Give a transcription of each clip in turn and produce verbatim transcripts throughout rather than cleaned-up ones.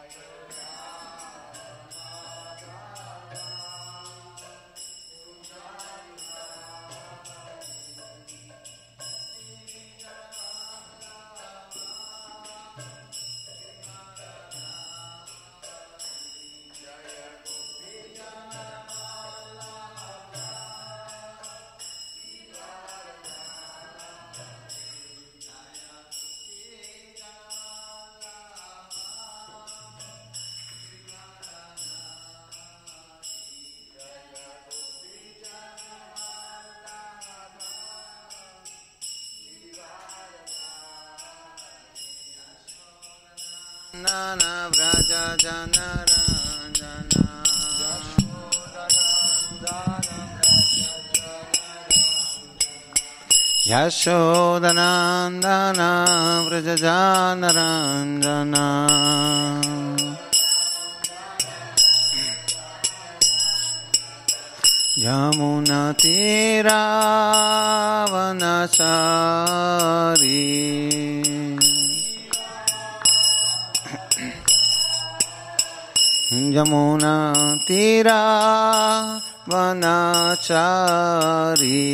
Nana Vraja Janaranjana Yashodanandana Vraja Janaranjana Yamuna Tira Vanachari Yamuna Tira Vanachari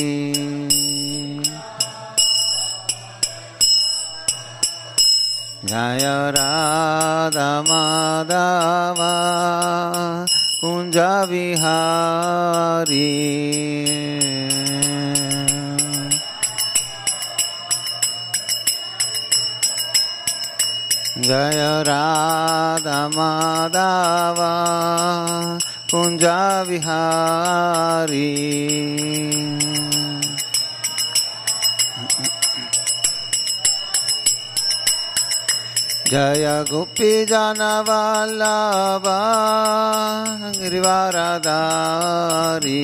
Jaya Radha Madhava Kunja Vihari Jaya Radha Madhava Kunja Vihari Jaya Gopi Jana Vallabha Girivaradari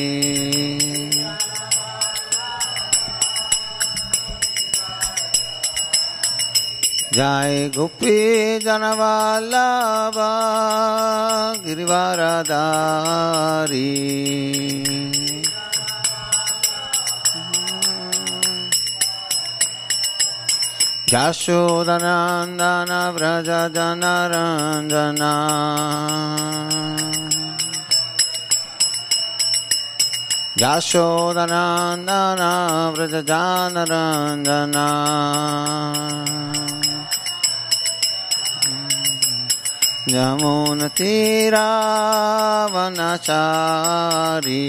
Jai Gopi Jana Vallabha Girivaradari Yashodanandana Vraja Janaranjana Yashodanandana Vraja Janaranjana Yamuna Tira Vanachari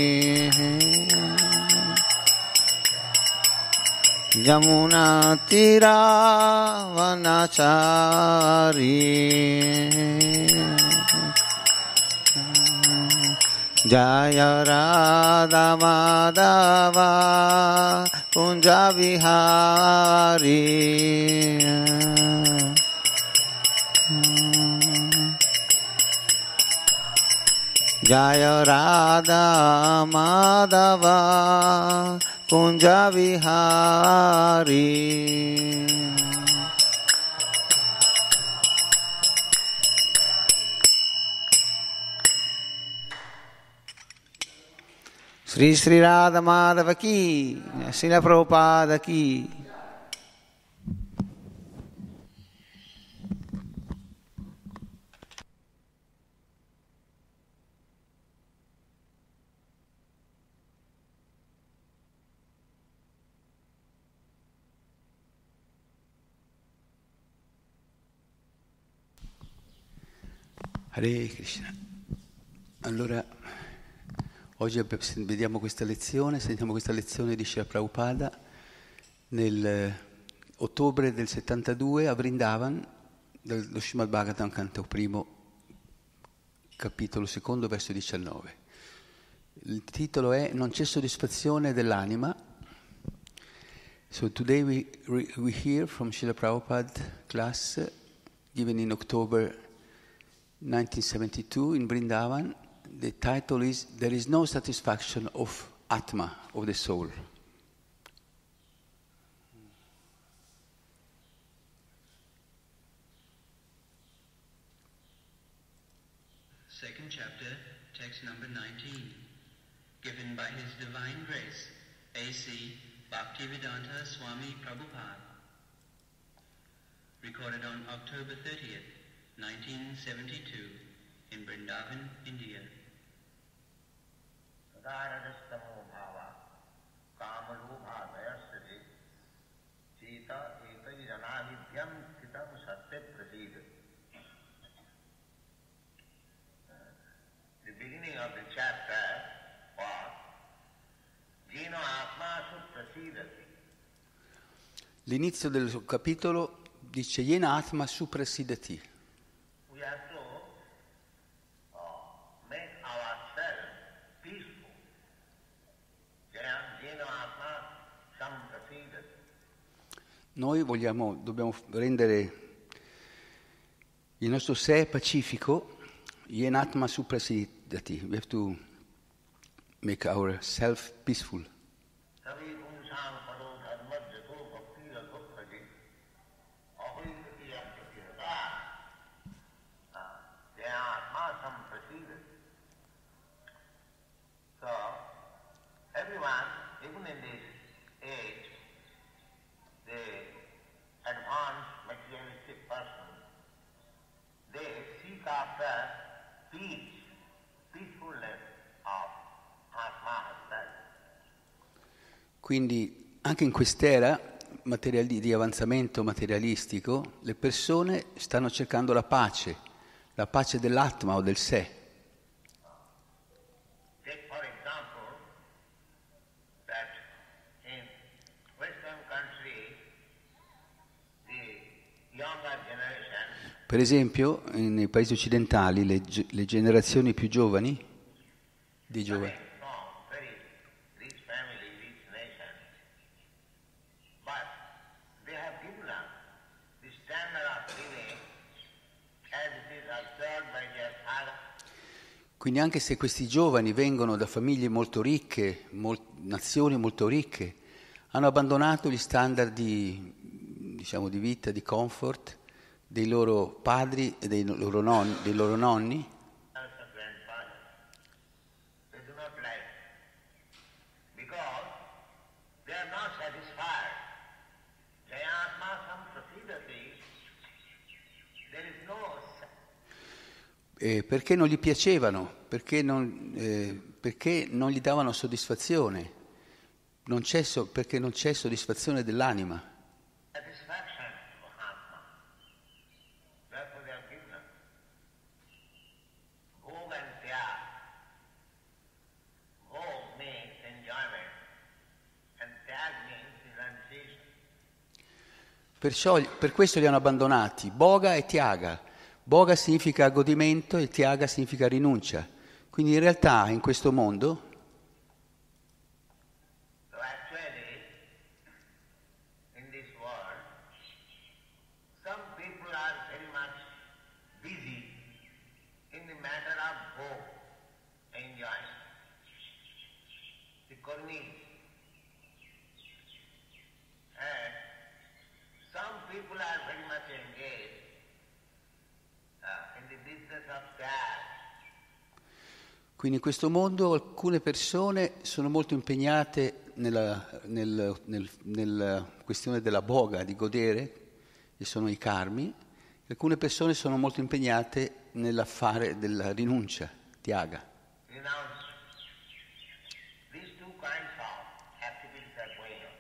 Yamuna Tira Vanachari Jaya Radha Madhava Kunja Vihari Jaya Radha Madhava Kunja Vihari Sri Sri Radha Madhava Ki, Srila Prabhupada Ki. Hare Krishna. Allora, oggi vediamo questa lezione, sentiamo questa lezione di Srila Prabhupada nel ottobre del settantadue a Vrindavan, dello Srimad Bhagavatam, canto primo, capitolo secondo, verso diciannove. Il titolo è Non c'è soddisfazione dell'anima. So today we, we hear from Srila Prabhupada class given in October nineteen seventy-two in Vrindavan. The title is There is no satisfaction of Atma, of the soul. Second chapter, text number nineteen, given by His Divine Grace, A C Bhaktivedanta Swami Prabhupada, recorded on October thirtieth, nineteen seventy-two, in Vrindavan, India. Sadarastamo bhava kamalubha dayasri sita etai janavibhyam stitam satte prasid. The beginning of the chapter was Jino Atmasu Prasidati. L'inizio del suo capitolo dice Yena Atma Suprasidati. We have to uh, make ourselves peaceful. Jino Atma Samprasidati. Noi vogliamo, dobbiamo rendere il nostro sé pacifico. Yena Atma Suprasidati. We have to make ourselves peaceful. So, everyone, even in this age, the advanced materialistic person, they seek after peace, peacefulness of Atma self. Quindi anche in quest'era materiali- di avanzamento materialistico, le persone stanno cercando la pace, la pace dell'atma o del sé. Take for example that in Western countries, the younger generation, Per esempio, nei paesi occidentali, le, ge- le generazioni più giovani, di giovani, coming from very rich family, rich nation, but they have given up the standard of living as it is observed by their father. quindi anche se questi giovani vengono da famiglie molto ricche, mol- nazioni molto ricche, hanno abbandonato gli standard di, diciamo, di vita, di comfort dei loro padri e dei loro, non- dei loro nonni, Also grandfather. They do not like because they are not satisfied. Jayatma samprasidati. There is no sa- eh, perché non gli piacevano, perché non, eh, perché non gli davano soddisfazione, non c'è so- perché non c'è soddisfazione dell'anima. satisfaction of Atma. Therefore they are given up. Bhog and tyag. Bhog means enjoyment and tyag means renunciation. Perciò per questo li hanno abbandonati, Boga e Tiaga. Boga significa godimento e Tiaga significa rinuncia. Quindi in realtà in questo mondo So actually, in this world, some people are very much busy in the matter of bhog, enjoyment. The karmis. And some people are very much engaged uh, in the business of tyag. Quindi in questo mondo alcune persone sono molto impegnate nella, nel- nel- nella questione della boga, di godere, che sono i karmi, e alcune persone sono molto impegnate nell'affare della rinuncia, tiaga. Renounce. These two kinds of activities are going on.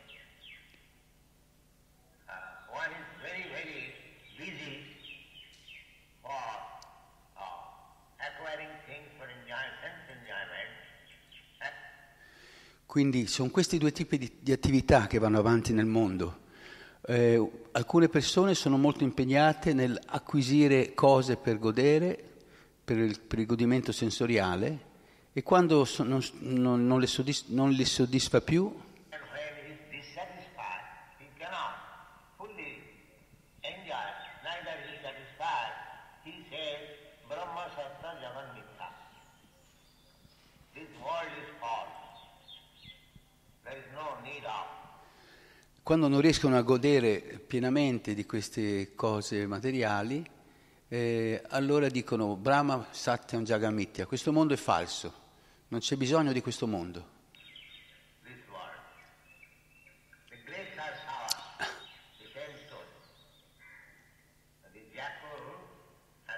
Uh, one is very, very busy for uh, acquiring things for enjoyment, sense enjoyment. And Quindi sono questi due tipi di, di attività che vanno avanti nel mondo. Eh, alcune persone sono molto impegnate nell'acquisire cose per godere, per il, per il godimento sensoriale, e quando so- non, non- non le soddisf- non li soddisfa più, when he is dissatisfied, he cannot fully enjoy, neither he is satisfied. He says, Brahma Sattva Jagan Mithya. This world is false. There is no need of. quando non riescono a godere pienamente di queste cose materiali, eh, allora dicono Brahma Satyam Jagamitya, questo mondo è falso, non c'è bisogno di questo mondo. This world. The grapes are sour. The same story. The jackal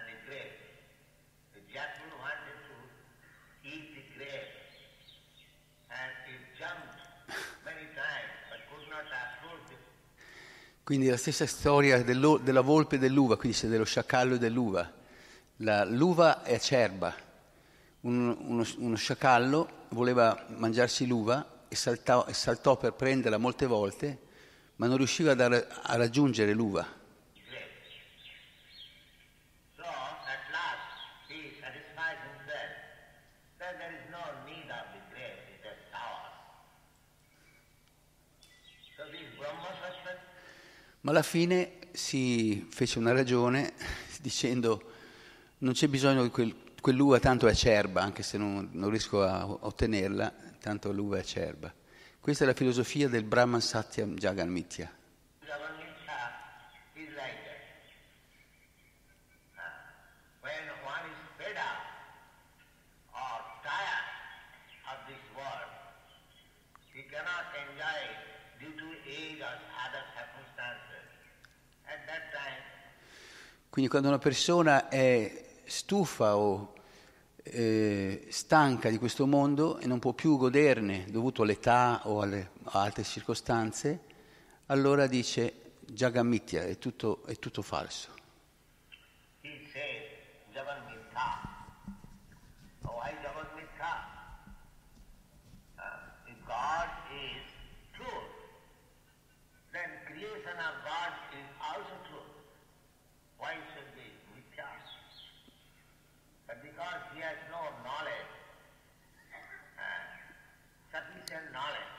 Quindi la stessa storia dello- della volpe e dell'uva, quindi c'è dello sciacallo e dell'uva. La- l'uva è acerba. Un- uno, uno sciacallo voleva mangiarsi l'uva e saltò, e saltò per prenderla molte volte, ma non riusciva a, dar- a raggiungere l'uva. So at last he satisfies himself that there is no need of the grape, it is sour. So this Brahma Sattva, Ma alla fine si fece una ragione dicendo non c'è bisogno di quel, quell'uva, tanto è acerba, anche se non, non riesco a ottenerla, tanto l'uva è acerba. Questa è la filosofia del Brahman Satyam Jagan Mithya. Jaganmitha is like that. Uh, When one is fed up or tired of this world, he cannot enjoy it due to age or other circumstances. At that time, Quindi quando una persona è stufa o eh, stanca di questo mondo e non può più goderne dovuto all'età o alle, a altre circostanze, allora dice Jagammitya, è tutto, è tutto falso. he says, Jagan Mitha. Oh, why Jagan Mitha? Uh, if God is truth, then creation of God is also truth. Why should be Mithya? But because he has no knowledge, uh, sufficient knowledge,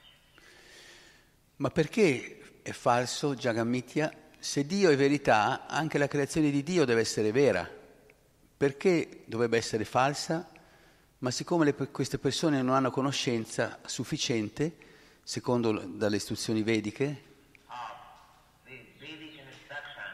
Ma perché è falso Jagammitya? Se Dio è verità, anche la creazione di Dio deve essere vera. Perché dovrebbe essere falsa? Ma siccome le, queste persone non hanno conoscenza sufficiente, secondo dalle istruzioni vediche, of the Vedic instruction,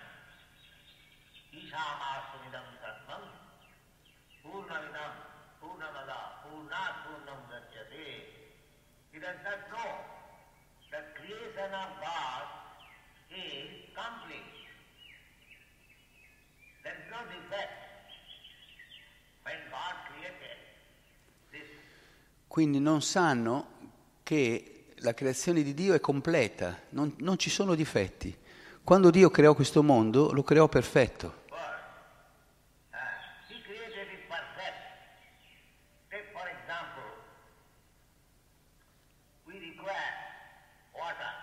Ishama Sumidam Satmam, Purnavidam, Purnamada, Purnat Purnam Dachyate. He does not know that creation of God is complete. There is no defect. When God created this, quindi non sanno che la creazione di Dio è completa, non, non ci sono difetti. Quando Dio creò questo mondo, lo creò perfetto. world, uh, he created it perfect. Take for example, we require water.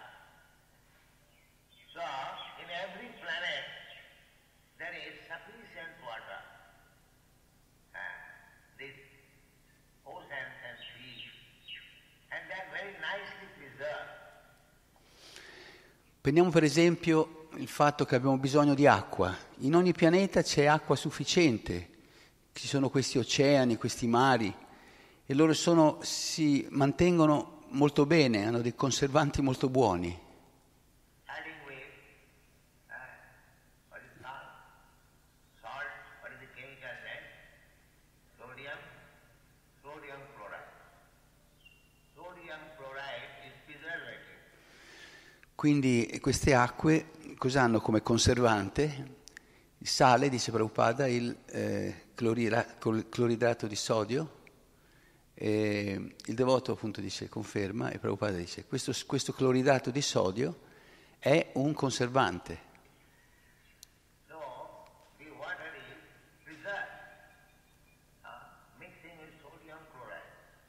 So, in every planet, there is sufficient water. Uh, these oceans and seas, and they are very nicely preserved. Prendiamo per esempio il fatto che abbiamo bisogno di acqua. In ogni pianeta c'è acqua sufficiente, ci sono questi oceani, questi mari, e loro sono, si mantengono molto bene, hanno dei conservanti molto buoni. Adding with uh, what is salt, salt, what is the chemical name? Sodium, sodium chloride. Sodium chloride is preservative. Quindi queste acque cosa hanno come conservante? Il sale, dice Prabhupada, il eh, clorira- col- cloridrato di sodio. E il devoto appunto dice, conferma, e Prabhupada dice questo, questo cloridrato di sodio è un conservante. So, the water is preserved, uh, mixing with sodium chloride.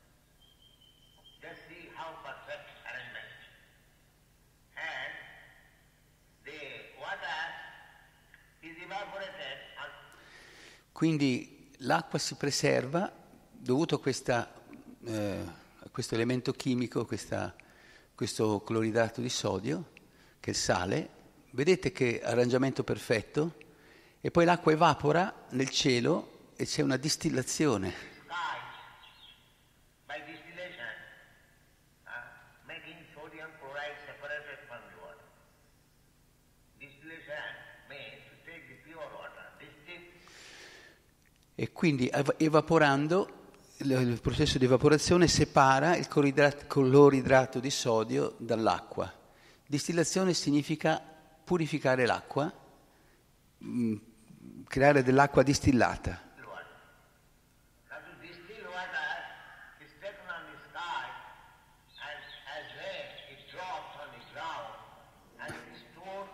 Just see how perfect arrangement. And the water is evaporated on Quindi l'acqua si preserva dovuto a, questa, eh, a questo elemento chimico, questa, questo cloridrato di sodio, che è il sale. Vedete che arrangiamento perfetto? E poi l'acqua evapora nel cielo e c'è una distillazione. sky by distillation, uh, making sodium chloride separated from the water. Distillation means to take the pure water, distill, E quindi ev- evaporando, il, il processo di evaporazione separa il cloridra- cloridrato di sodio dall'acqua. Distillazione significa purificare l'acqua, mh, creare dell'acqua distillata. distill water. Now to distill water is taken on the sky and as rain it drops on the ground and it is stored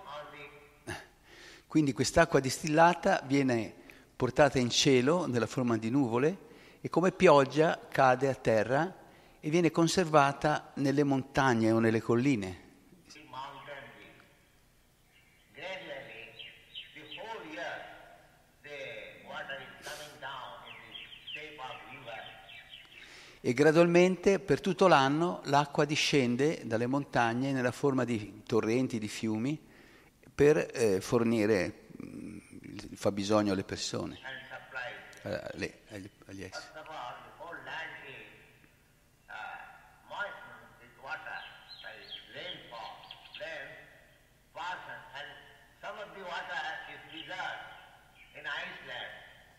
Quindi quest'acqua distillata viene portata in cielo nella forma di nuvole e come pioggia cade a terra e viene conservata nelle montagne o nelle colline. The mountain wind. Gradually, the whole year, the water is coming down in the shape of river. E gradualmente per tutto l'anno l'acqua discende dalle montagne nella forma di torrenti, di fiumi, per eh, fornire mh, il fabbisogno alle persone, And supply. eh, le- agli, agli esseri. First of all, the whole land is uh, moistened with water by rainfall. Then, passes, and some of the water is preserved in Iceland.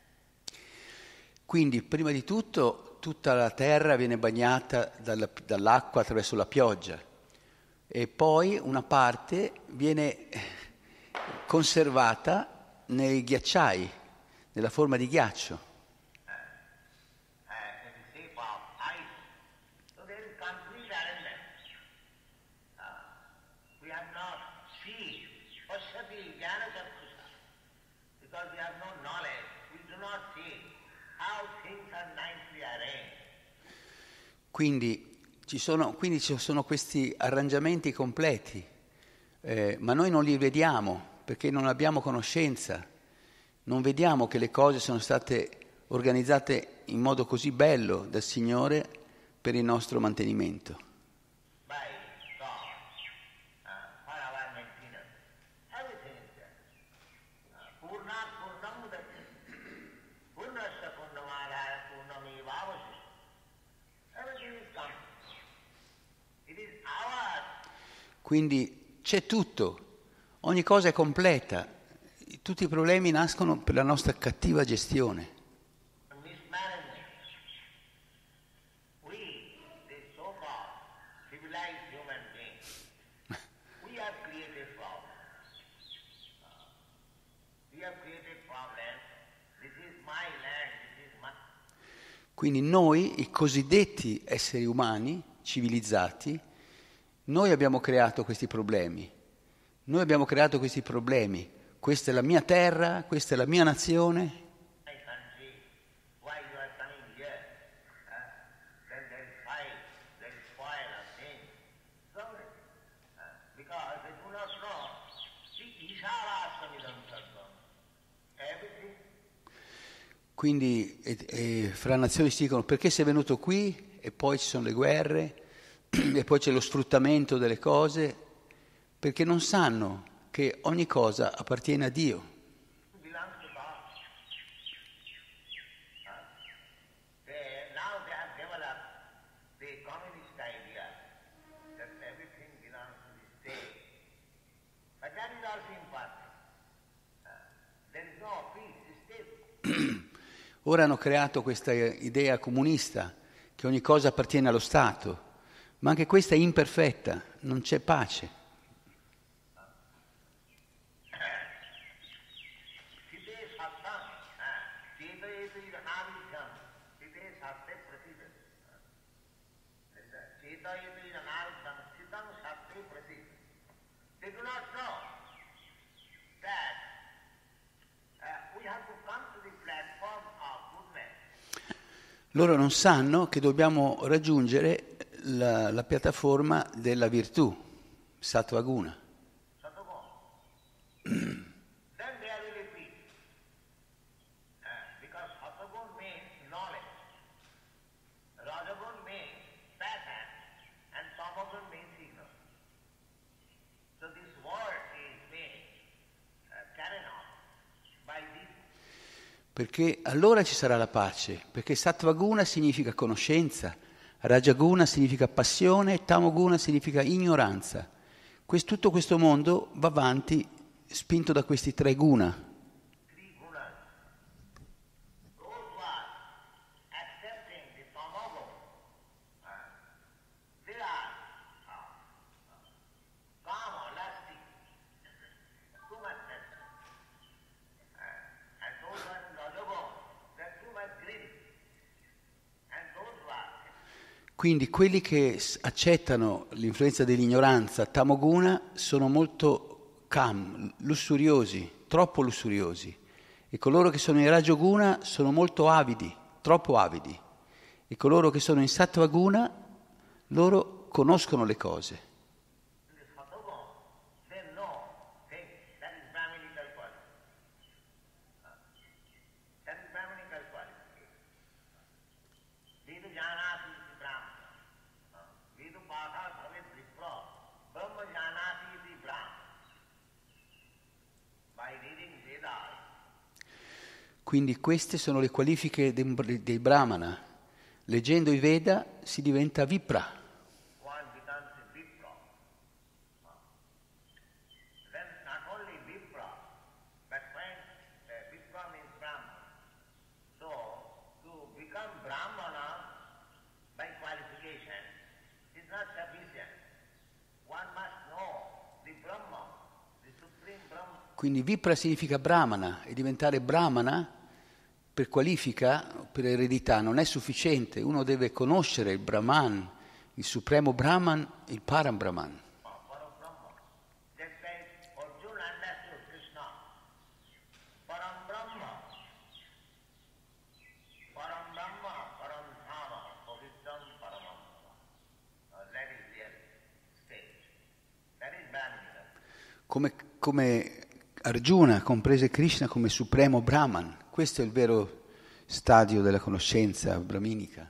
Quindi prima di tutto tutta la terra viene bagnata dalla- dall'acqua attraverso la pioggia e poi una parte viene conservata nei ghiacciai, nella forma di ghiaccio. uh, in the shape of ice. So there is complete arrangement. Uh, we have not seen Pashyati Jnana Chakshusa because we have no knowledge. We do not see how things are nicely arranged. Quindi ci sono, quindi ci sono questi arrangiamenti completi, eh, ma noi non li vediamo perché non abbiamo conoscenza, non vediamo che le cose sono state organizzate in modo così bello dal Signore per il nostro mantenimento. By God, uh, for our maintenance. Everything is there. Uh, Purnat Purnam Mudachyate. Purnasya Purnamadaya Purnameva Avashishate. Everything is complete. It is ours. Quindi c'è tutto, ogni cosa è completa, tutti i problemi nascono per la nostra cattiva gestione. Mismanagement. We, the so-called civilized human beings, we have created problems. Uh, we have created problems. This is my land, this is my... Quindi noi, i cosiddetti esseri umani, civilizzati, noi abbiamo creato questi problemi. Noi abbiamo creato questi problemi. Questa è la mia terra, questa è la mia nazione. my country, why you are coming here? Uh, then there is fight, there is spoil of things. So, uh, because they do not know the Ishavarastamidam Sarvam. Everything. Quindi e, e fra nazioni si dicono perché sei venuto qui e poi ci sono le guerre e poi c'è lo sfruttamento delle cose, perché non sanno che ogni cosa appartiene a Dio. belongs to God. Uh, they, now they have developed the communist idea that everything belongs to the state. But that is also impossible. Uh, there is no peace, the state. Ora hanno creato questa idea comunista che ogni cosa appartiene allo Stato, ma anche questa è imperfetta, non c'è pace. Site sattam, cetayeti ranavisham, site satte prasiddham. Cetayeti ranavisham, sitam satte prasiddham. They do not know that uh, we have to come to the platform of goodness. Loro non sanno che dobbiamo raggiungere la, la piattaforma della virtù, Sattva Guna. Satoguna. Then there will be peace. Uh, because Satoguna means knowledge. Rajoguna means passion. And Tamoguna means ignorance. So this world is being uh, carried on by this. Perché allora ci sarà la pace, perché Sattva Guna significa conoscenza, Rajaguna significa passione, Tamoguna significa ignoranza. Questo, tutto questo mondo va avanti spinto da questi tre guna. Three gunas. Those who are accepting the Tamoguna, uh, they are uh, uh, kama, lusty, too much lust. Uh, and those who are in Rajoguna, they are too much greedy. And those who are Quindi quelli che s- accettano l'influenza dell'ignoranza, Tamoguna, sono molto calm, lussuriosi. troppo lussuriosi. E coloro che sono in Rajoguna sono molto avidi, troppo avidi. E coloro che sono in Sattva Guna, loro conoscono le cose. Quindi queste sono le qualifiche dei, dei Brahmana. Leggendo i Veda si diventa Vipra. One becomes a Vipra. Then not only Vipra, but when uh, Vipra means Brahman. So to become Brahmana by qualification is not sufficient. One must know the Brahma, the Supreme Brahma. Quindi Vipra significa Brahmana e diventare Brahmana per qualifica, per eredità, non è sufficiente. Uno deve conoscere il Brahman, il supremo Brahman, il Param Brahman. Come, come Arjuna comprese Krishna come supremo Brahman. Questo è il vero stadio della conoscenza brahminica.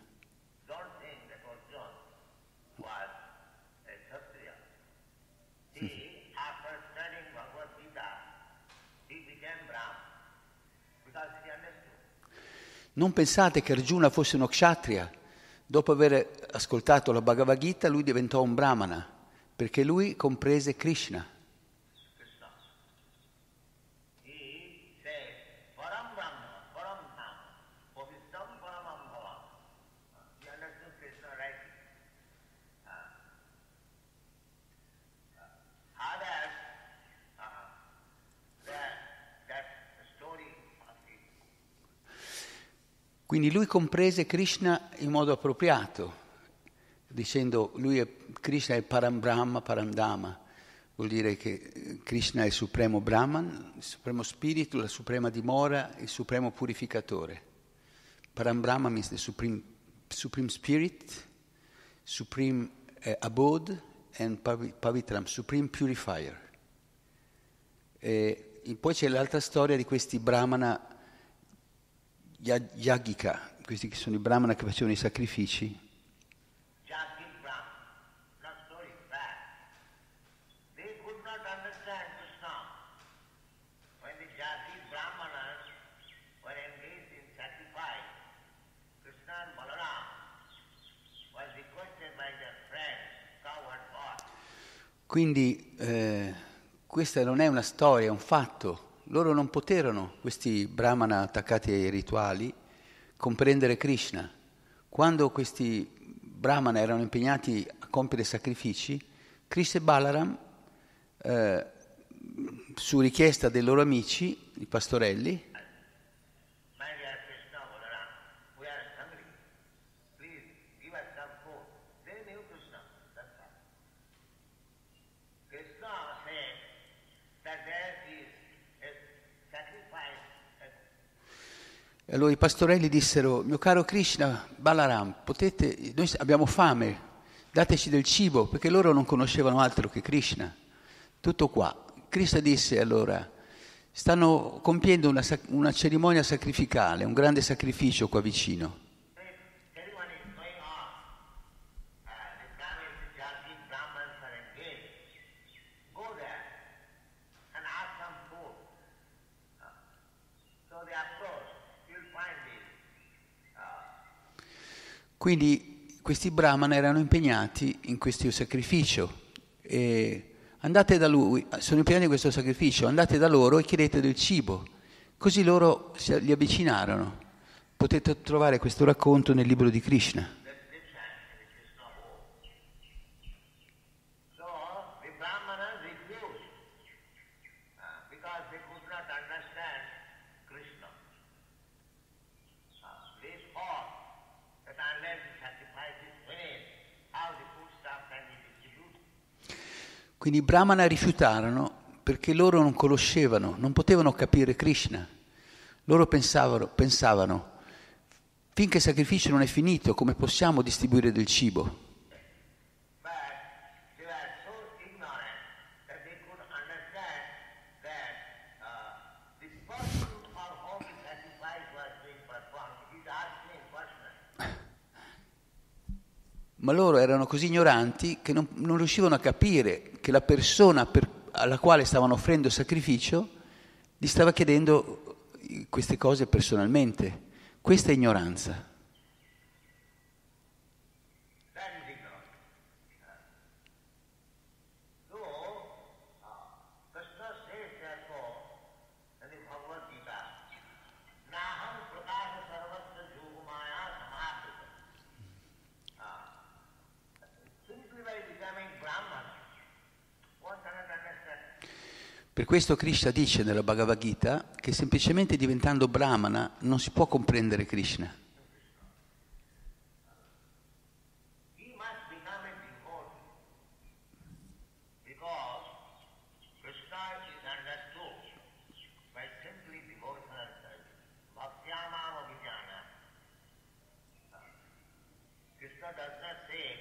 Non pensate che Arjuna fosse uno kshatriya. Dopo aver ascoltato la Bhagavad Gita, lui diventò un brahmana, perché lui comprese Krishna. Quindi lui comprese Krishna in modo appropriato, dicendo lui è, Krishna è Param Brahma, Param Dhamma, vuol dire che Krishna è il supremo Brahman, il supremo spirito, la suprema dimora, il supremo purificatore. Param Brahma means the supreme, supreme spirit, supreme uh, abode and pavitram, supreme purifier. E poi c'è l'altra storia di questi Brahmana Yagika, questi che sono i Brahmana che facevano i sacrifici. Quindi eh, questa non è una storia, è un fatto. Loro non poterono, questi brahmana attaccati ai rituali, comprendere Krishna. Quando questi brahmana erano impegnati a compiere sacrifici, Krishna e Balaram, eh, su richiesta dei loro amici, i pastorelli, e allora i pastorelli dissero: mio caro Krishna, Balaram, potete, noi abbiamo fame, dateci del cibo, perché loro non conoscevano altro che Krishna. Tutto qua. Krishna disse allora: stanno compiendo una, una cerimonia sacrificale, un grande sacrificio qua vicino. Quindi questi brahmana erano impegnati in questo sacrificio e andate da lui, sono impegnati in questo sacrificio, andate da loro e chiedete del cibo. Così loro si, li avvicinarono. Potete trovare questo racconto nel libro di Krishna. Quindi i brahmana rifiutarono perché loro non conoscevano, non potevano capire Krishna. Loro pensavano, pensavano, finché il sacrificio non è finito, come possiamo distribuire del cibo? But they were so ignorant that they could understand that uh, this person for whom the sacrifice was being performed is asking personally. Ma loro erano così ignoranti che non, non riuscivano a capire che la persona per, alla quale stavano offrendo il sacrificio gli stava chiedendo queste cose personalmente. Questa è ignoranza. That is ignorance. So, uh, Krishna says therefore in the Bhagavad Gita, Naham prakasha sarvatra yogamaya samapita. Simply by becoming Brahman, one cannot understand. Per questo Krishna dice nella Bhagavad Gita che semplicemente diventando Brahmana non si può comprendere Krishna. He must become a devotee because Krishna is understood by simply devotional service. Bhaktyamam abhijana. Krishna does not say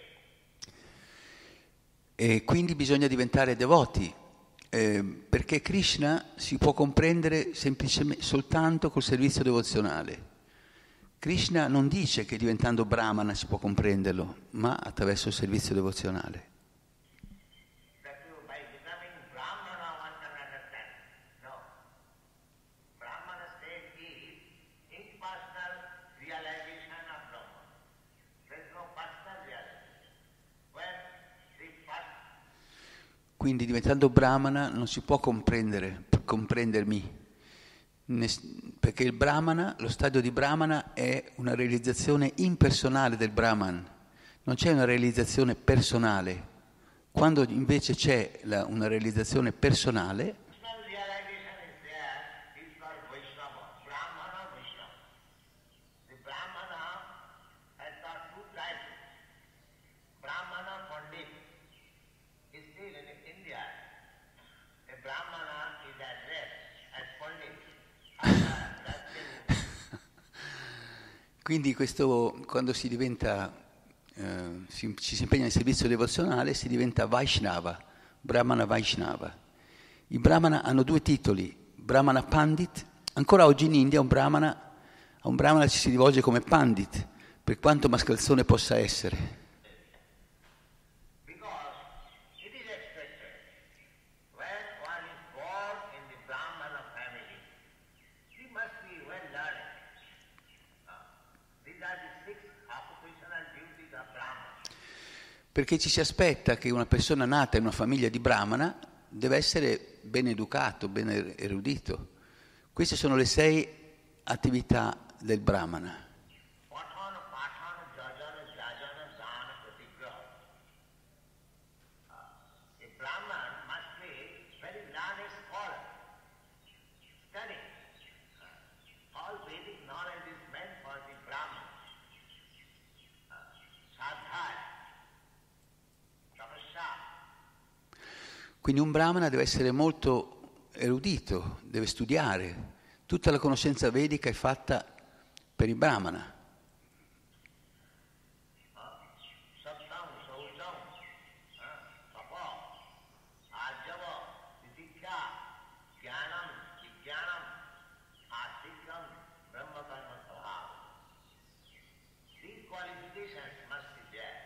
E quindi bisogna diventare devoti, eh, perché Krishna si può comprendere semplicemente soltanto col servizio devozionale. Krishna non dice che diventando Brahmana si può comprenderlo, ma attraverso il servizio devozionale. that you, by becoming Brahmana one can understand. No. Brahmana state is impersonal realization of Brahman. There is no personal realization. When the first Quindi diventando Brahmana non si può comprendere, comprendermi, Nes- perché il Brahmana, lo stadio di Brahmana è una realizzazione impersonale del Brahman, non c'è una realizzazione personale. Quando invece c'è la- una realizzazione personale, personal realization is there, is called Vaishnava, Brahmana Vaishnava. The Brahmana has got two titles. Brahmana Pandit is still in India. A Brahmana is addressed as Pandit. After that thing, quindi questo, quando si diventa, eh, si- ci si impegna nel servizio devozionale, si diventa Vaishnava, Brahmana Vaishnava. I Brahmana hanno due titoli, Brahmana Pandit, ancora oggi in India un Brahmana, a un Brahmana ci si rivolge come Pandit, per quanto mascalzone possa essere. because it is expected when one is born in the Brahmana family, he must be well learned. Uh, these are the six occupational duties of Brahmana. Perché ci si aspetta che una persona nata in una famiglia di Brahmana deve essere ben educato, ben er- erudito. Queste sono le sei attività del Brahmana. Patana, patana, jajana, jajana, dana, pratigraha. Uh, a Brahman must be very learned scholar, studying. Uh, all Vedic knowledge is meant for the Brahman. Uh, Sadhaya, tapasya. Quindi un Brahmana deve essere molto erudito, deve studiare. Tutta la conoscenza vedica è fatta per il Brahmana. Satyam, Saucham, Tapa, Arjava, Titikya, Jnanam, Vijnanam, Astikam, Brahma Karma Svabhava. These qualifications must be there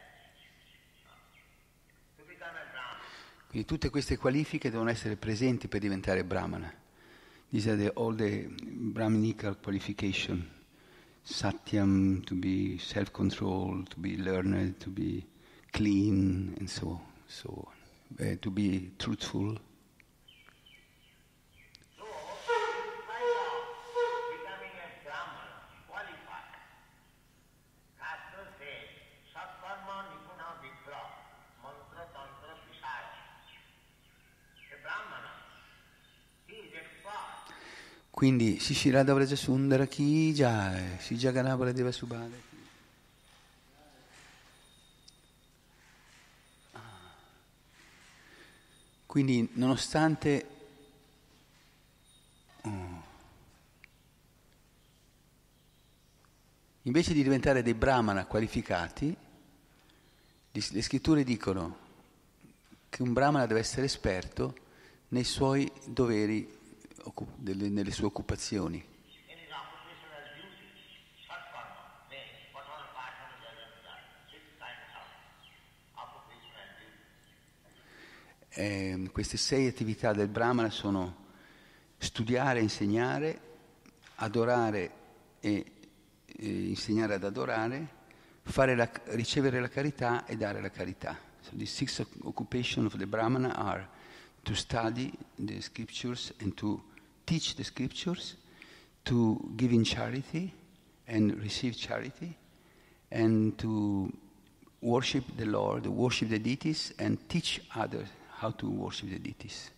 to become a Brahman. Quindi tutte queste qualifiche devono essere presenti per diventare Brahmana. These are the, all the Brahminical qualification. Satyam, to be self-controlled, to be learned, to be clean, and so, so on. Uh, to be truthful. So, in spite of becoming a Brahman, qualified, Shastra says, Satkarma Nipuna Vipra, Mantra Tantra Vishara. A Brahmana, he is expert. Quindi Shishirada Vraja Sundara Ki Jai, Sijaganabara Deva Subhada. Quindi nonostante Invece di diventare dei brahmana qualificati, le scritture dicono che un brahmana deve essere esperto nei suoi doveri, nelle sue occupazioni. Eh, queste sei attività del brahmana sono studiare, insegnare, adorare e, e insegnare ad adorare, fare la, ricevere la carità e dare la carità. So the six occupations of the brahmana are to study the scriptures and to teach the scriptures, to give in charity and receive charity, and to worship the Lord, worship the deities, and teach others how to worship the deities.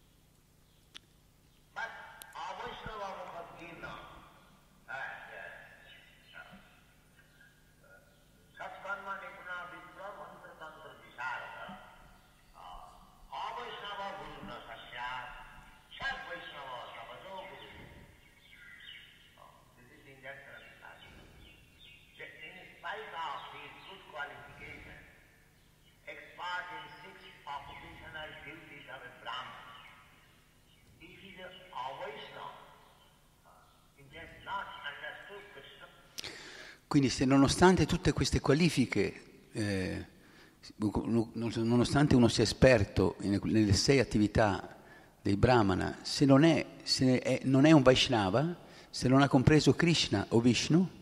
Quindi se nonostante tutte queste qualifiche, eh, nonostante uno sia esperto nelle sei attività dei brahmana, se non è, se è, non è un Vaishnava, se non ha compreso Krishna o Vishnu,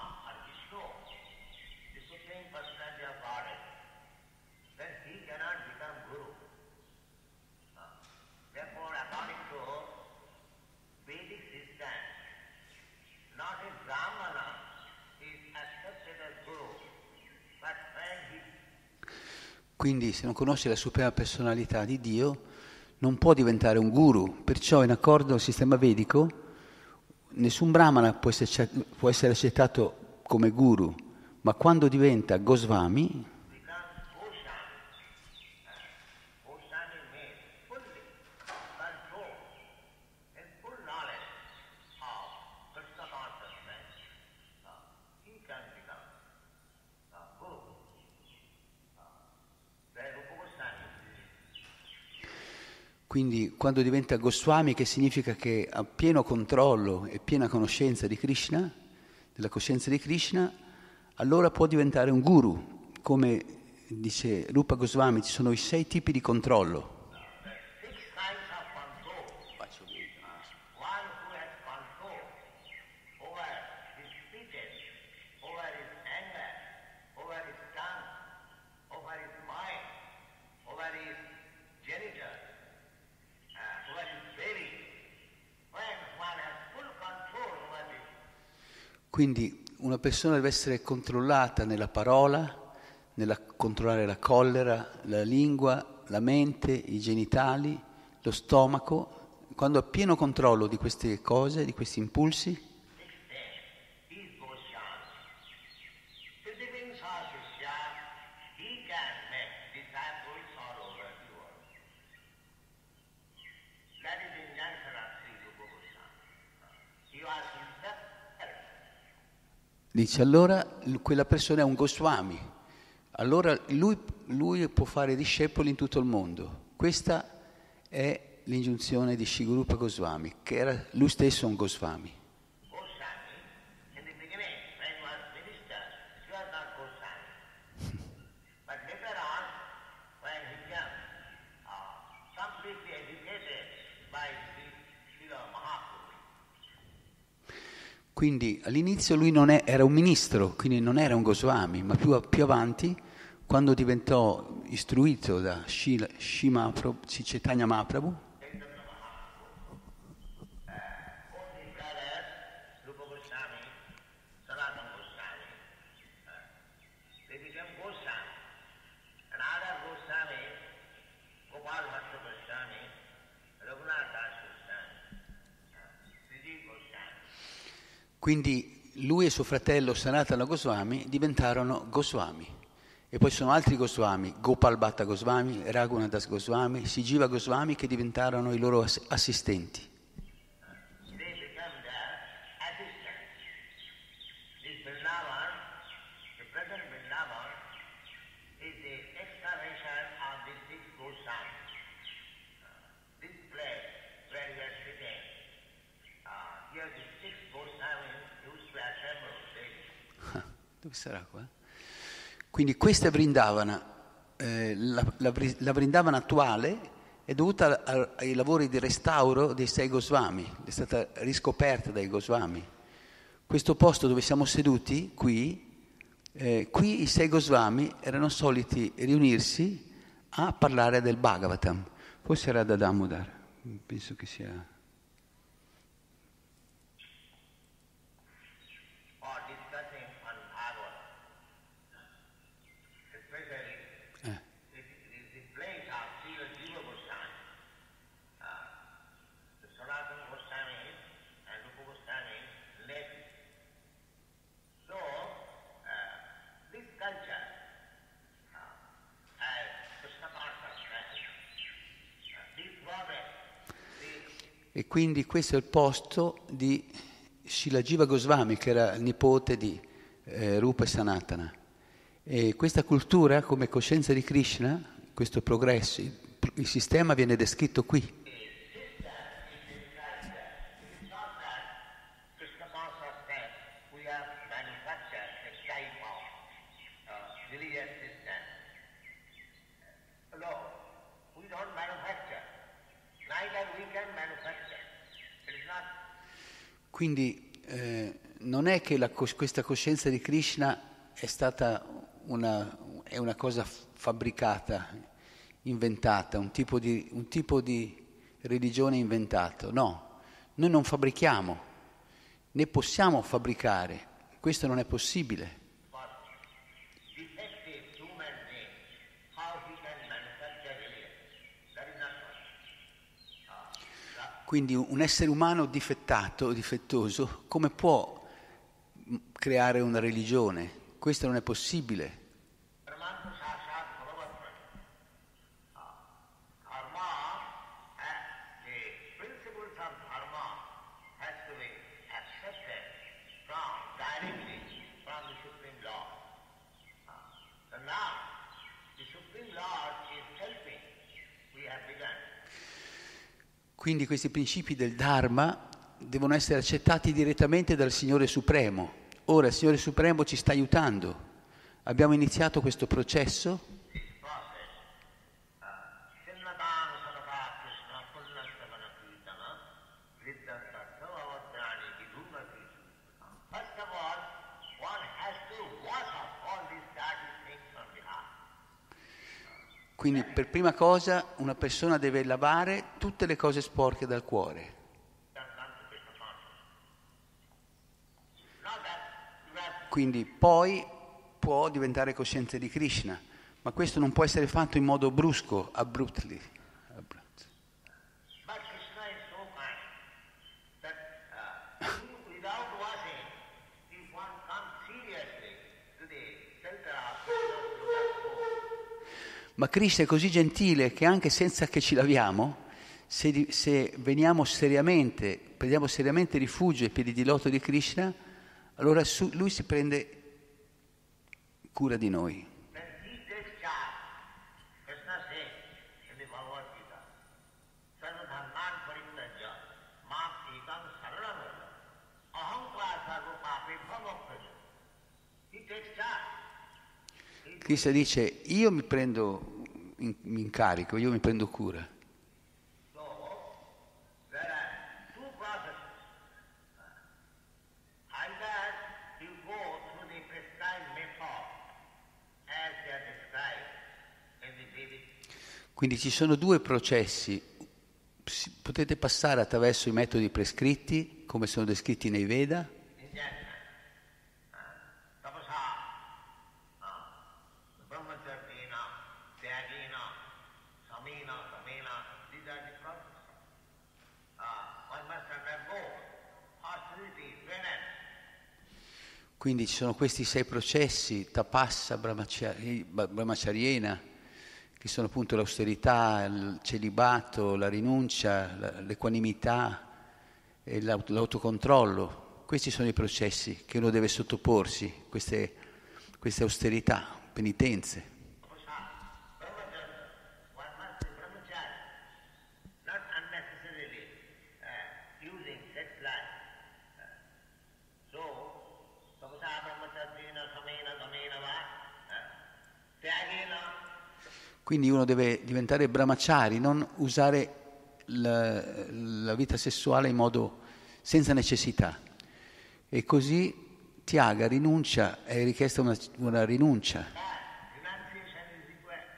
quindi se non conosce la suprema personalità di Dio non può diventare un guru, perciò in accordo al sistema vedico nessun brahmana può essere, può essere accettato come guru, ma quando diventa Goswami Quindi quando diventa Goswami, che significa che ha pieno controllo e piena conoscenza di Krishna, della coscienza di Krishna, allora può diventare un guru. Come dice Rupa Goswami, ci sono i sei tipi di controllo. Quindi una persona deve essere controllata nella parola, nella controllare la collera, la lingua, la mente, i genitali, lo stomaco. Quando ha pieno controllo di queste cose, di questi impulsi, dice allora quella persona è un Goswami, allora lui, lui può fare discepoli in tutto il mondo. Questa è l'ingiunzione di Shri Rupa Goswami, che era lui stesso un Goswami. Quindi all'inizio lui non è, era un ministro, quindi non era un Goswami, ma più, più avanti, quando diventò istruito da Shri Chaitanya Mahaprabhu, quindi lui e suo fratello Sanatana Goswami diventarono Goswami. E poi sono altri Goswami, Gopal Bhatta Goswami, Raghunadas Goswami, Sijiva Goswami, che diventarono i loro assistenti. Dove sarà qua? Quindi questa Vrindavana, eh, la, la, la Vrindavana attuale è dovuta a, ai lavori di restauro dei sei Goswami, è stata riscoperta dai Goswami. Questo posto dove siamo seduti, qui, eh, qui i sei Goswami erano soliti riunirsi a parlare del Bhagavatam. Forse era da Damodar, penso che sia... E quindi questo è il posto di Srila Jiva Goswami, che era il nipote di eh, Rupa e Sanatana. E questa cultura, come coscienza di Krishna, questo progresso, il, il sistema viene descritto qui. Quindi eh, non è che la, questa coscienza di Krishna è stata una, è una cosa fabbricata, inventata, un tipo di, un tipo di religione inventato. No, noi non fabbrichiamo, né possiamo fabbricare, questo non è possibile. Quindi un essere umano difettato, difettoso, come può creare una religione? Questo non è possibile. Quindi questi principi del Dharma devono essere accettati direttamente dal Signore Supremo. Ora il Signore Supremo ci sta aiutando. Abbiamo iniziato questo processo. Quindi per prima cosa una persona deve lavare tutte le cose sporche dal cuore. Quindi poi può diventare coscienza di Krishna, ma questo non può essere fatto in modo brusco, abruptly. Ma Krishna è così gentile che anche senza che ci laviamo, se, se veniamo seriamente, prendiamo seriamente rifugio ai piedi di loto di Krishna, allora su, lui si prende cura di noi. Krishna dice, io mi prendo, in, mi incarico, io mi prendo cura. Quindi ci sono due processi, potete passare attraverso i metodi prescritti, come sono descritti nei Veda, quindi ci sono questi sei processi, tapassa, brahmacharyena, che sono appunto l'austerità, il celibato, la rinuncia, l'equanimità e l'autocontrollo. Questi sono i processi che uno deve sottoporsi, queste, queste austerità, penitenze. Quindi uno deve diventare brahmachari, non usare la, la vita sessuale in modo senza necessità. E così Tyaga, rinuncia, è richiesta una, una rinuncia. Renunciation is required.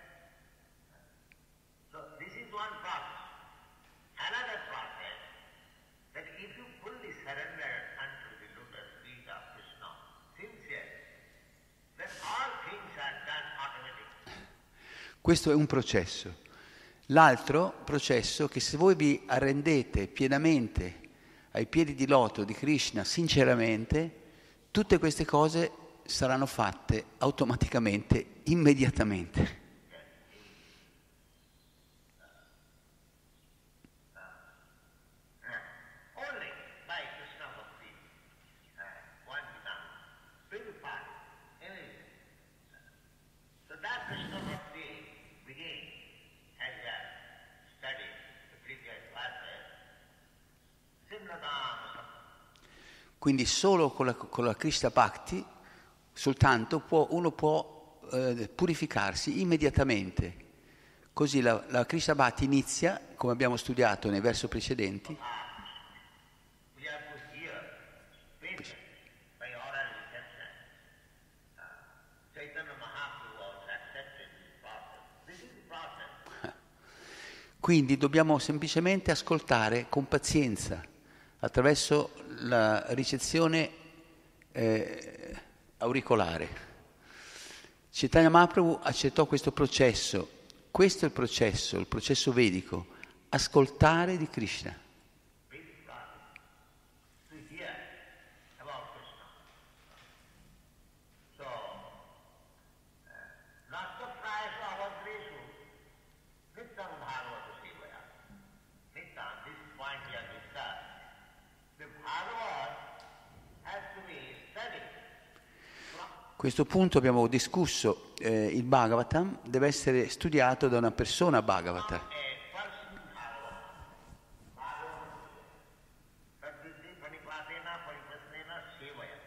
So this is one process. Another process, that if you fully surrender unto the lotus feet of Krishna, sincerely, then all things are done automatically. Questo è un processo. L'altro processo è che se voi vi arrendete pienamente ai piedi di loto di Krishna, sinceramente, tutte queste cose saranno fatte automaticamente, immediatamente. Only by Krishna Bhakti, uh, one becomes purified, anything. So that Krishna Bhakti begins as we have studied the previous verses. Simnadam. Quindi solo con la, con la Krishna Bhakti, soltanto può, uno può eh, purificarsi immediatamente. Così la, la Krishna Bhakti inizia, come abbiamo studiato nei versi precedenti, We have to hear, patient, by oral reception. Uh, Chaitanya Mahaprabhu also accepted this process. This is the process. quindi dobbiamo semplicemente ascoltare con pazienza, attraverso la ricezione eh, auricolare. Chaitanya Mahaprabhu accettò questo processo. Questo è il processo, il processo vedico, ascoltare di Krishna. Basic process. To hear about Krishna. So, uh, not surprise avadresu, nityam bhagavata sevaya. Nityam, this point we have discussed. The Bhagavat has to be studied. Questo punto abbiamo discusso, eh, il Bhagavatam deve essere studiato da una persona Bhagavata. A person Bhagavat. Bhagavat. Tadviddhi pranipatena pariprasnena sevaya.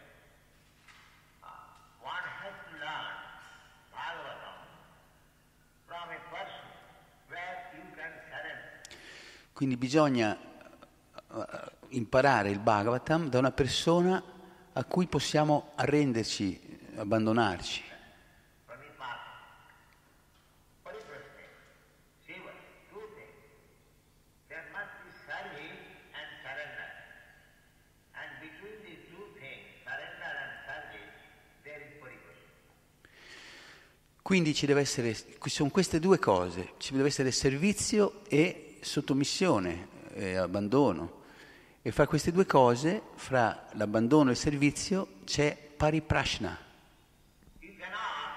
Uh, One has to learn Bhagavatam from a person where you can surrender. Quindi bisogna uh, imparare il Bhagavatam da una persona a cui possiamo arrenderci, abbandonarci. Pranipatena. Pariprasnena. Sevaya. Two things. There must be service and surrender. And between these two things, surrender and service, there is pariprasnena. Quindi ci deve essere, sono queste due cose, ci deve essere servizio e sottomissione e abbandono. E fra queste due cose, fra l'abbandono e il servizio, c'è pariprashna. You cannot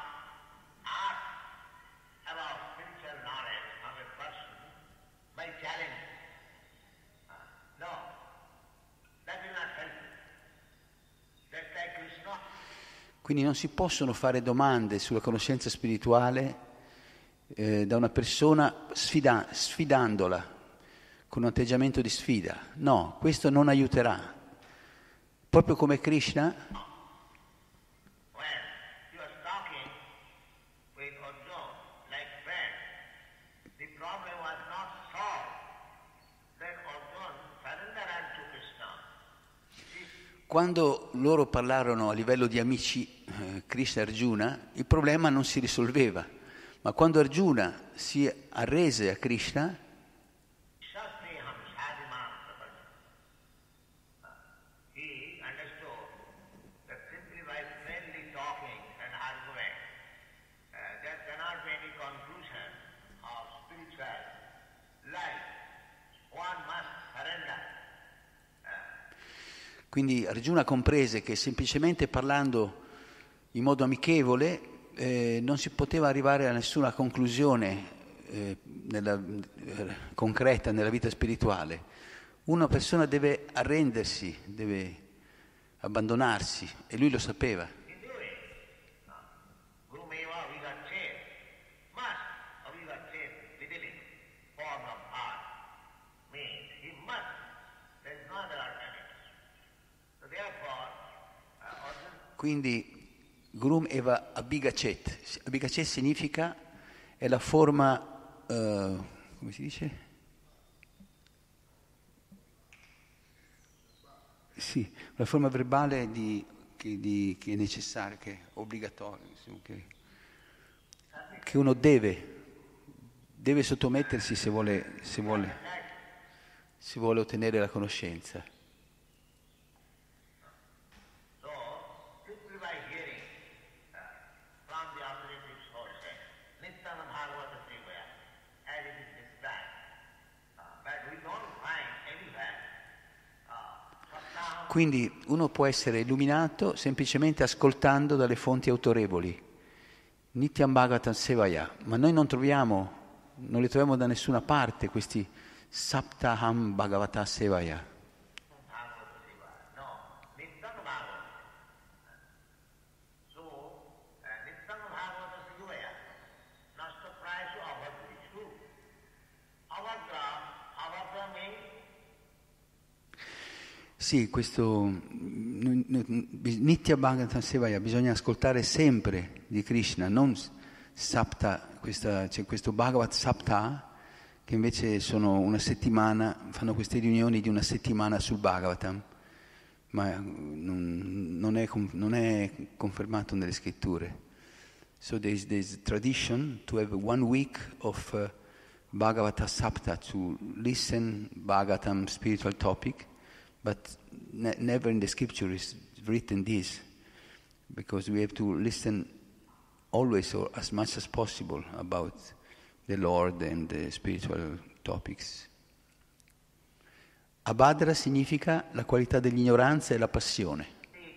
ask about spiritual knowledge of a person by challenge. Uh, No, that will not help you. Just like Krishna, Quindi non si possono fare domande sulla conoscenza spirituale eh, da una persona sfida- sfidandola, con un atteggiamento di sfida. No, questo non aiuterà. Proprio come Krishna, when he was talking with Arjuna like friend, the problem was not solved. Then Arjuna surrendered unto Krishna. quando loro parlarono a livello di amici, eh, Krishna e Arjuna, il problema non si risolveva. Ma quando Arjuna si arrese a Krishna, Shasriham Shadiman Prabhajan. He understood that simply by friendly talking and arguing, uh, there cannot be any conclusion of spiritual life. One must surrender. quindi Arjuna comprese che semplicemente parlando in modo amichevole eh, non si poteva arrivare a nessuna conclusione eh, nella, eh, concreta nella vita spirituale. Una persona deve arrendersi, deve abbandonarsi, e lui lo sapeva. He knew it. Gurumeva Vigachet must Vigachet within form of heart. Means he must. There is no other alternative. So therefore, uh, Arjuna Quindi Gurum Eva Abhigachet. Abhigachet significa è la forma, uh, come si dice? Sì, la forma verbale di, che, di, che è necessaria, che è obbligatoria, insomma, che, che uno deve, deve sottomettersi se vuole, se vuole, se vuole ottenere la conoscenza. Quindi uno può essere illuminato semplicemente ascoltando dalle fonti autorevoli, Nityam Bhagavatam Sevaya, ma noi non troviamo, non li troviamo da nessuna parte questi Saptaham Bhagavata Sevaya. Sì, questo Nitya Bhagavatam Sevaya, bisogna ascoltare sempre di Krishna, non Sapta, questa, c'è questo Bhagavat Sapta che invece sono una settimana, fanno queste riunioni di una settimana sul Bhagavatam, ma non, non, è, non è confermato nelle scritture. So there's, there's tradition to have one week of uh, Bhagavata Sapta to listen Bhagavatam spiritual topic. But ne- never in the scripture is written this, because we have to listen always or as much as possible about the Lord and the spiritual topics. Abhadra significa la qualità dell'ignoranza e la passione.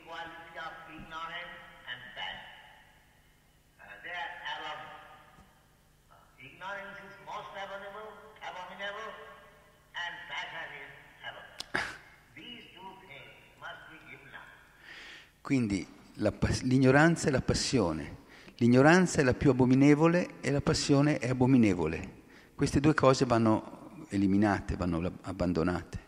Quindi la, l'ignoranza è la passione, l'ignoranza è la più abominevole e la passione è abominevole. Queste due cose vanno eliminate, vanno abbandonate.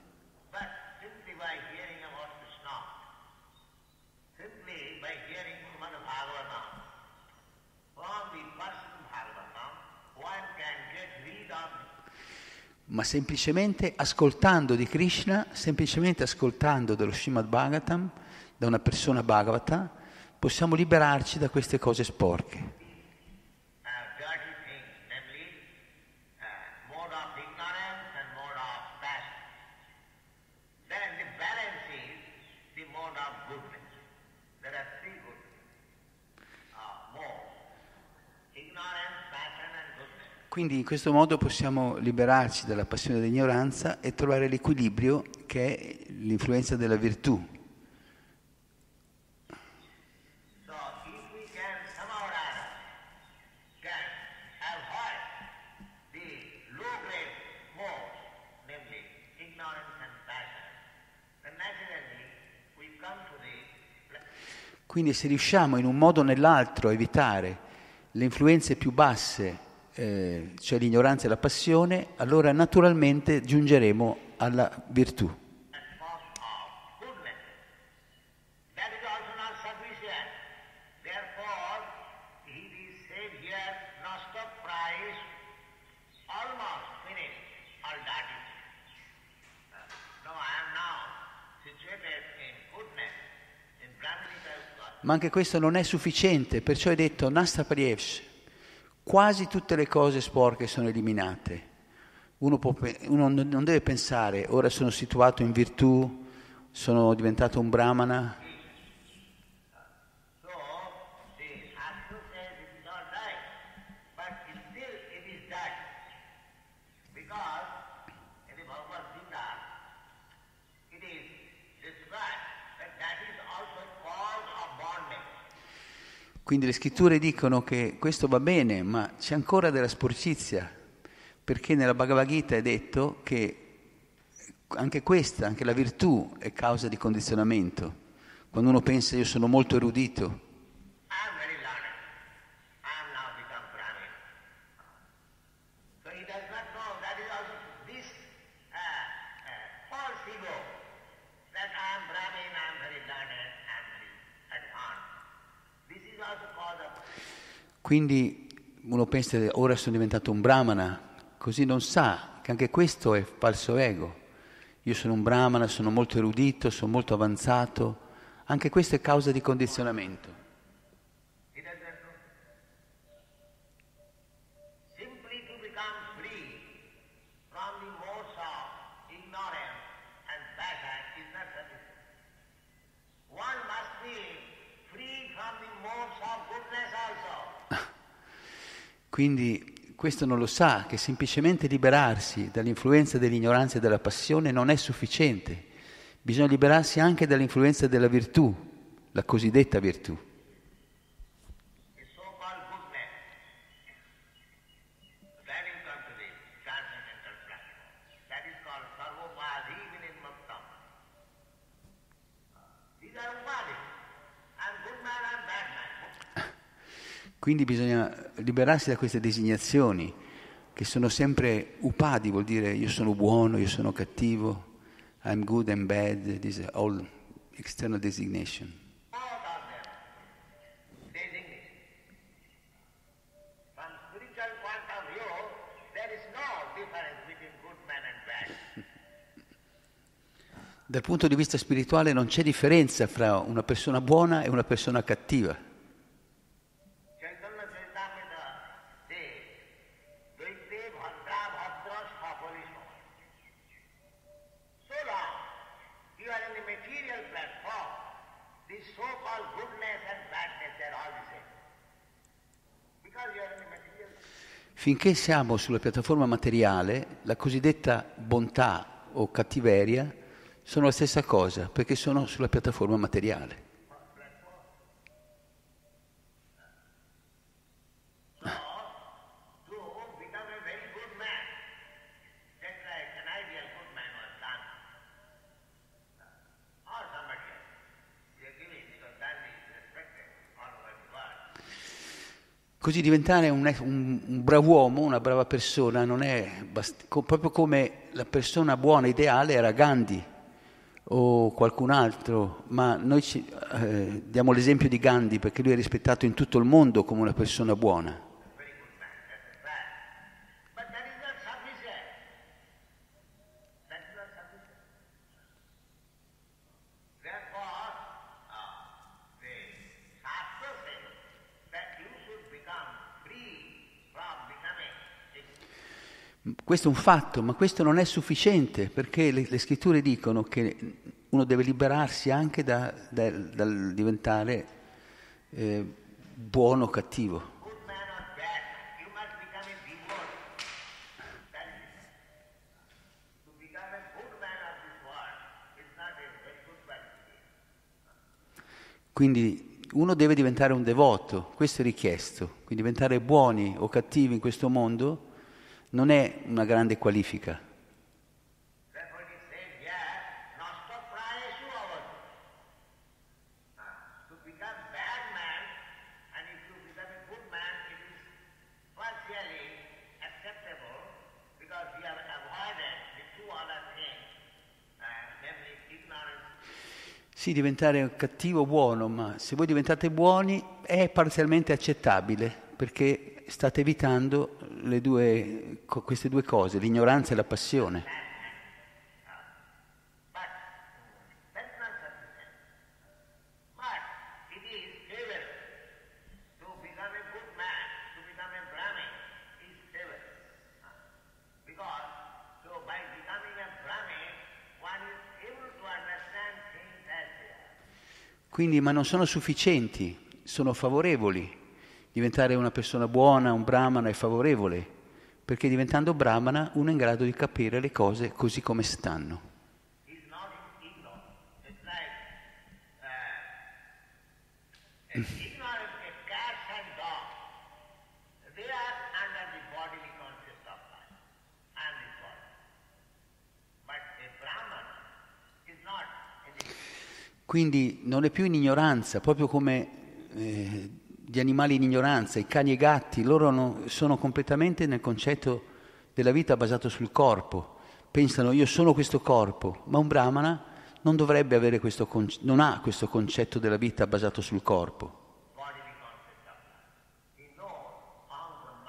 Ma semplicemente ascoltando di Krishna, semplicemente ascoltando dello Srimad Bhagavatam, da una persona Bhagavata, possiamo liberarci da queste cose sporche. Quindi in questo modo possiamo liberarci dalla passione dell'ignoranza e trovare l'equilibrio che è l'influenza della virtù. Quindi se riusciamo in un modo o nell'altro a evitare le influenze più basse, eh, cioè l'ignoranza e la passione, allora naturalmente giungeremo alla virtù. Ma anche questo non è sufficiente, perciò è detto Nasta Pariyevsh, quasi tutte le cose sporche sono eliminate. Uno, può, uno non deve pensare, ora sono situato in virtù, sono diventato un brahmana. Quindi le scritture dicono che questo va bene, ma c'è ancora della sporcizia, perché nella Bhagavad Gita è detto che anche questa, anche la virtù è causa di condizionamento. Quando uno pensa io sono molto erudito, quindi uno pensa ora sono diventato un brahmana, così non sa che anche questo è falso ego. Io sono un brahmana, sono molto erudito, sono molto avanzato, anche questo è causa di condizionamento. It is the truth. Simply to become free from the modes of ignorance and passion is not sufficient. One must be free from the modes of goodness also. Quindi questo non lo sa, che semplicemente liberarsi dall'influenza dell'ignoranza e della passione non è sufficiente. Bisogna liberarsi anche dall'influenza della virtù, la cosiddetta virtù. The so-called goodness, that will come to the transcendental platform. That is called sarvopadi vinimuktam. These are upadi. I'm good man, I'm bad man. Quindi bisogna liberarsi da queste designazioni, che sono sempre upadi, vuol dire io sono buono, io sono cattivo, I'm good and bad, these are all external designation. Both of them designation. From spiritual point of view, there is no difference between good man and bad. Dal punto di vista spirituale non c'è differenza fra una persona buona e una persona cattiva. Chaitanya Charitamrita says, Dvaite bhadra bhadra sapoliso. So long you are in the material platform, the so-called goodness and badness are all the same. Because you are in the material. Finché siamo sulla piattaforma materiale, la cosiddetta bontà o cattiveria sono la stessa cosa, perché sono sulla piattaforma materiale. So, to become a very good man, just like an ideal good man was done. Or somebody else. We are giving because Gandhi is respected all over the world. Così diventare un, un, un brav'uomo, una brava persona, non è bast- co- proprio come la persona buona ideale era Gandhi o qualcun altro, ma noi ci, eh, diamo l'esempio di Gandhi perché lui è rispettato in tutto il mondo come una persona buona. Very good man, that's right. But that is not sufficient. That is not sufficient. Therefore, uh, the Shastra says that you should become free from becoming a Questo è un fatto, ma questo non è sufficiente perché le, le scritture dicono che uno deve liberarsi anche da, da- dal diventare eh, buono o cattivo. good man or bad man. You must become a devotee. That is it. To become a good man of this world is not a very good qualification. Quindi uno deve diventare un devoto, questo è richiesto. Quindi diventare buoni o cattivi in questo mondo non è una grande qualifica. Therefore it is said here, nasta prayesu avati. To become bad man, and if you become a good man, it is partially acceptable because we have avoided the two other things, uh, namely ignorance. Sì, diventare cattivo o buono, ma se voi diventate buoni è parzialmente accettabile perché state evitando le due, co- queste due cose, l'ignoranza e la passione. But that's not sufficient. But it is favorable to become a good man, to become a Brahmin is favorable. Because so by becoming a Brahmin, one is able to understand things as they are. Quindi, ma non sono sufficienti, sono favorevoli. Diventare una persona buona, un brahmana è favorevole, perché diventando brahmana uno è in grado di capire le cose così come stanno. He is not ignorant. It's like uh, an ignorant, a cats and dogs. They are under the bodily concept of life and this body. But a Brahman is not in the Quindi non è più in ignoranza, proprio come eh, gli animali in ignoranza, i cani e i gatti, loro no- sono completamente nel concetto della vita basato sul corpo. Pensano io sono questo corpo, ma un brahmana non dovrebbe avere questo conce- non ha questo concetto della vita basato sul corpo. bodily concept of life. He knows aham brahmasmi.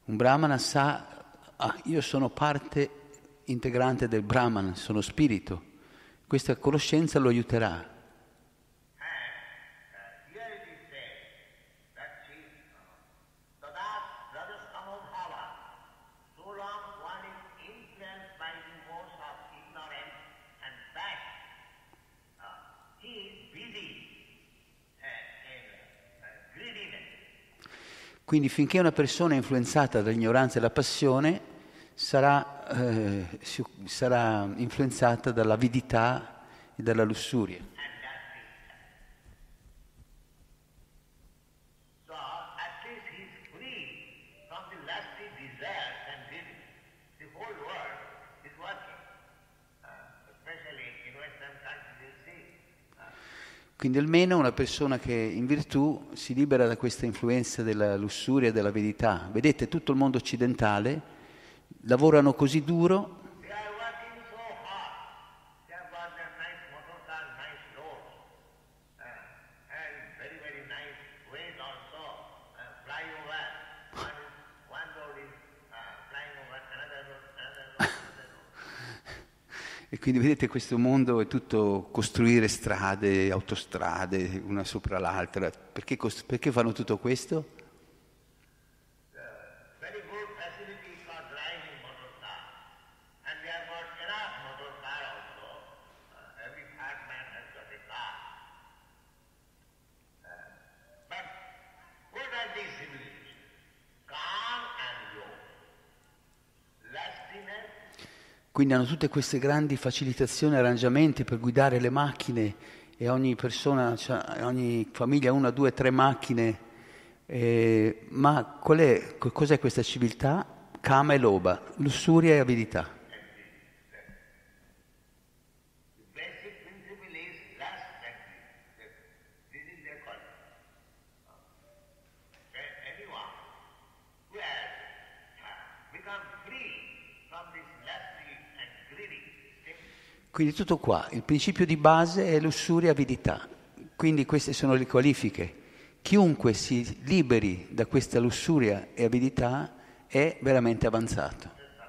Un Brahmana sa, ah, io sono parte integrante del Brahman, sono spirito. Questa conoscenza lo aiuterà. Quindi finché una persona è influenzata dall'ignoranza e dalla passione, sarà, eh, sarà influenzata dall'avidità e dalla lussuria. Quindi almeno una persona che in virtù si libera da questa influenza della lussuria e dell'avidità. Vedete, tutto il mondo occidentale lavorano così duro e quindi vedete questo mondo è tutto costruire strade, autostrade, una sopra l'altra. Perché, cost- perché fanno tutto questo? Quindi hanno tutte queste grandi facilitazioni, arrangiamenti per guidare le macchine e ogni persona, cioè ogni famiglia ha una, due, tre macchine. Eh, ma qual è, cos'è questa civiltà? Kama e loba, lussuria e avidità. Quindi tutto qua, il principio di base è lussuria e avidità, quindi queste sono le qualifiche. Chiunque si liberi da questa lussuria e avidità è veramente avanzato.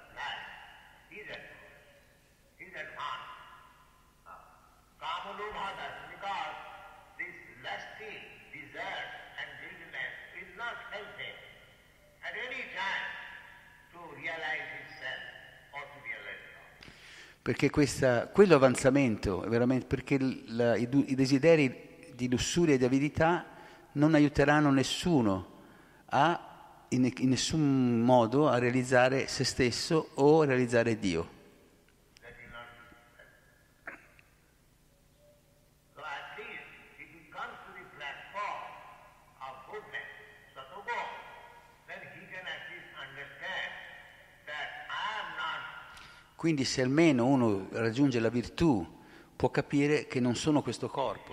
Perché questa, quello avanzamento, è veramente, perché la, i, i desideri di lussuria e di avidità non aiuteranno nessuno a, in, in nessun modo a realizzare se stesso o a realizzare Dio. Quindi se almeno uno raggiunge la virtù, può capire che non sono questo corpo.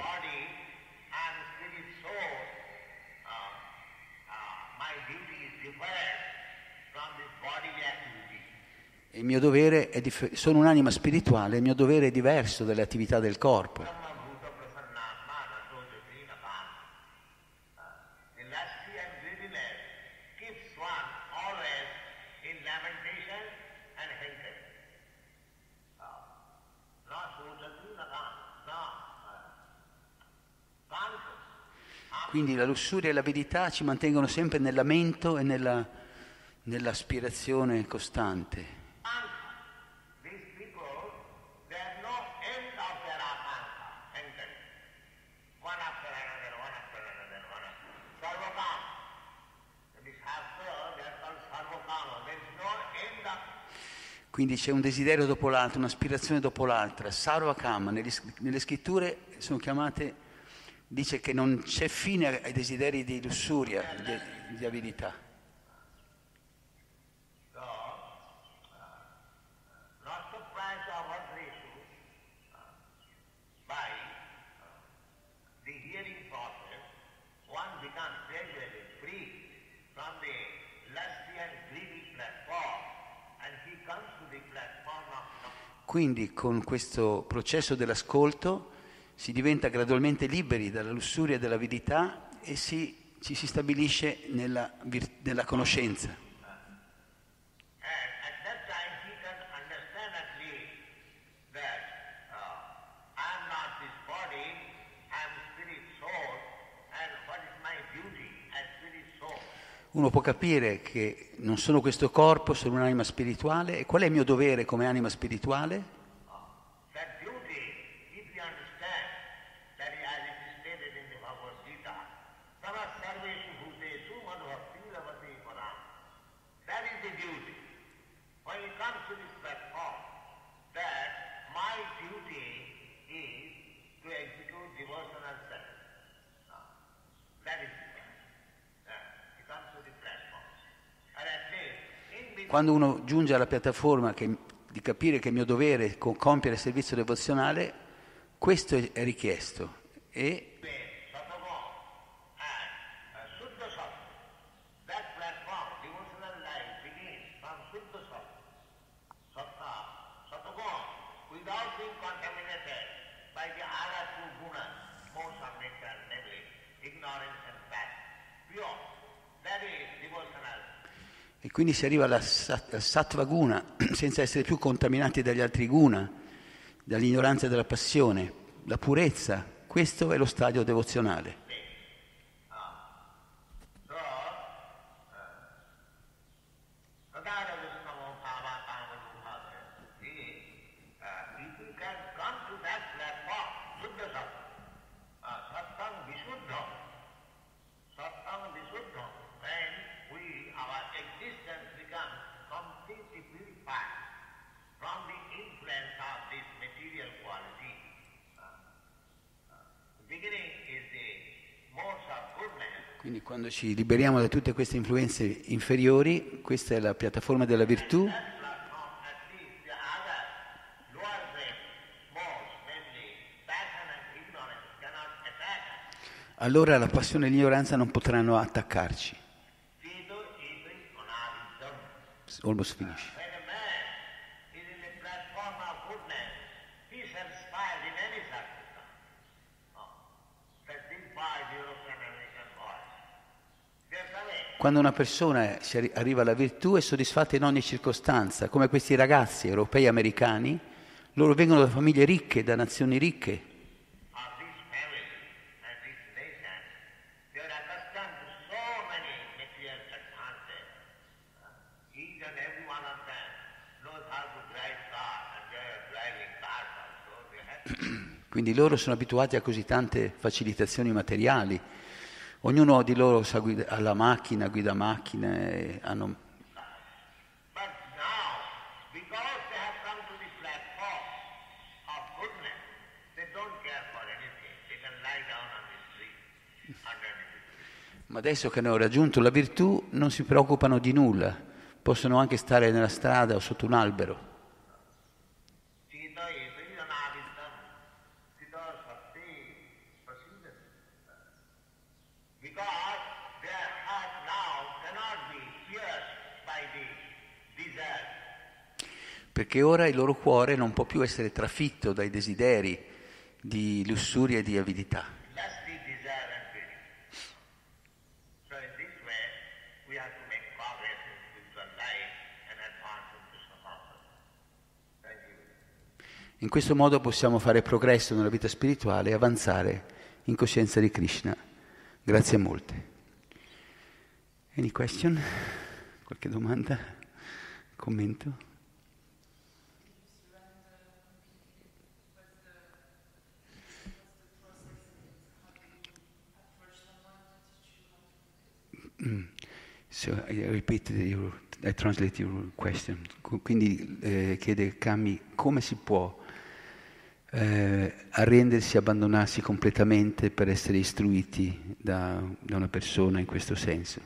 Il mio dovere è dif- sono un'anima spirituale, il mio dovere è diverso dalle attività del corpo. Quindi la lussuria e l'avidità ci mantengono sempre nel lamento e nella, nell'aspirazione costante. Quindi c'è un desiderio dopo l'altro, un'aspirazione dopo l'altra. Sarvakama, nelle, nelle scritture sono chiamate... Dice che non c'è fine ai desideri di lussuria, di, di avidità. Quindi con questo processo dell'ascolto si diventa gradualmente liberi dalla lussuria e dall'avidità e si, ci si stabilisce nella, nella conoscenza. uno può capire che non sono questo corpo, sono un'anima spirituale, e qual è il mio dovere come anima spirituale? That duty, if you understand, that is as it is stated in the Bhagavad Gita, Tava Sarveshu Bhutesu Madhvakti Lavati Param. That is the duty. When it comes to this platform, that my duty is to execute devotional service. That is the point. It comes to the platform. And at least, in between, Quando uno giunge alla piattaforma che, di capire che è mio dovere co- compiere il servizio devozionale, questo è, è richiesto. E Sataguna and uh, Suddha Sattva. That platform, devotional life begins from Suddha Sattva. Sattva, Sataguna, without being contaminated by the other two gunas, modes of nature, namely ignorance and passion. Pure. That is devotional. E quindi si arriva alla sat- al sattva guna senza essere più contaminati dagli altri guna, dall'ignoranza e dalla passione, la purezza. Questo è lo stadio devozionale. So, Sadhara Vishnamo Bhava Kama Bhava. If you can come to that platform, Suddha Sattva, Sattang Visuddha, Sattang Visuddha, then we, our existence becomes completely purified from the influence of this material quality. The beginning is the modes of goodness. Quindi quando ci liberiamo da tutte queste influenze inferiori, questa è la piattaforma della virtù, That platform, at least the other lower grade modes, namely passion and ignorance, cannot attack us. allora la passione e l'ignoranza non potranno attaccarci. Siddhu iti anavittam. Almost finished. When a man is in the platform of goodness, he is satisfied in any circumstance. Oh, that these boys, European American boys, they are away. Quando una persona si arri- arriva alla virtù è soddisfatta in ogni circostanza, come questi ragazzi europei americani, loro vengono da famiglie ricche, da nazioni ricche, Of this family and this nation, they are accustomed to so many material advantages. Uh, Each and every one of them knows how to drive cars, and they are driving cars also. They have quindi loro sono abituati a così tante facilitazioni materiali. Ognuno di loro sa guida- ha la macchina, guida macchine, hanno... But now, because they have come to the platform of goodness, they don't care for anything. They can lie down on the street, underneath the tree. Ma adesso che hanno raggiunto la virtù non si preoccupano di nulla, possono anche stare nella strada o sotto un albero. Sita iti anavittam, sita sakti prasidati. Because their heart now cannot be pierced by the desire. Perché ora il loro cuore non può più essere trafitto dai desideri di lussuria e di avidità. Lusty desire and greed. So in this way, we have to make progress in spiritual life and advance in Krishna consciousness. Thank you. In questo modo possiamo fare progresso nella vita spirituale e avanzare in coscienza di Krishna. Grazie molte. Any question? Qualche domanda? Commento? Mm. So I repeat your, I translate your question. Qu- Quindi eh, chiede Kami come si può eh, arrendersi, abbandonarsi completamente per essere istruiti da, da una persona in questo senso.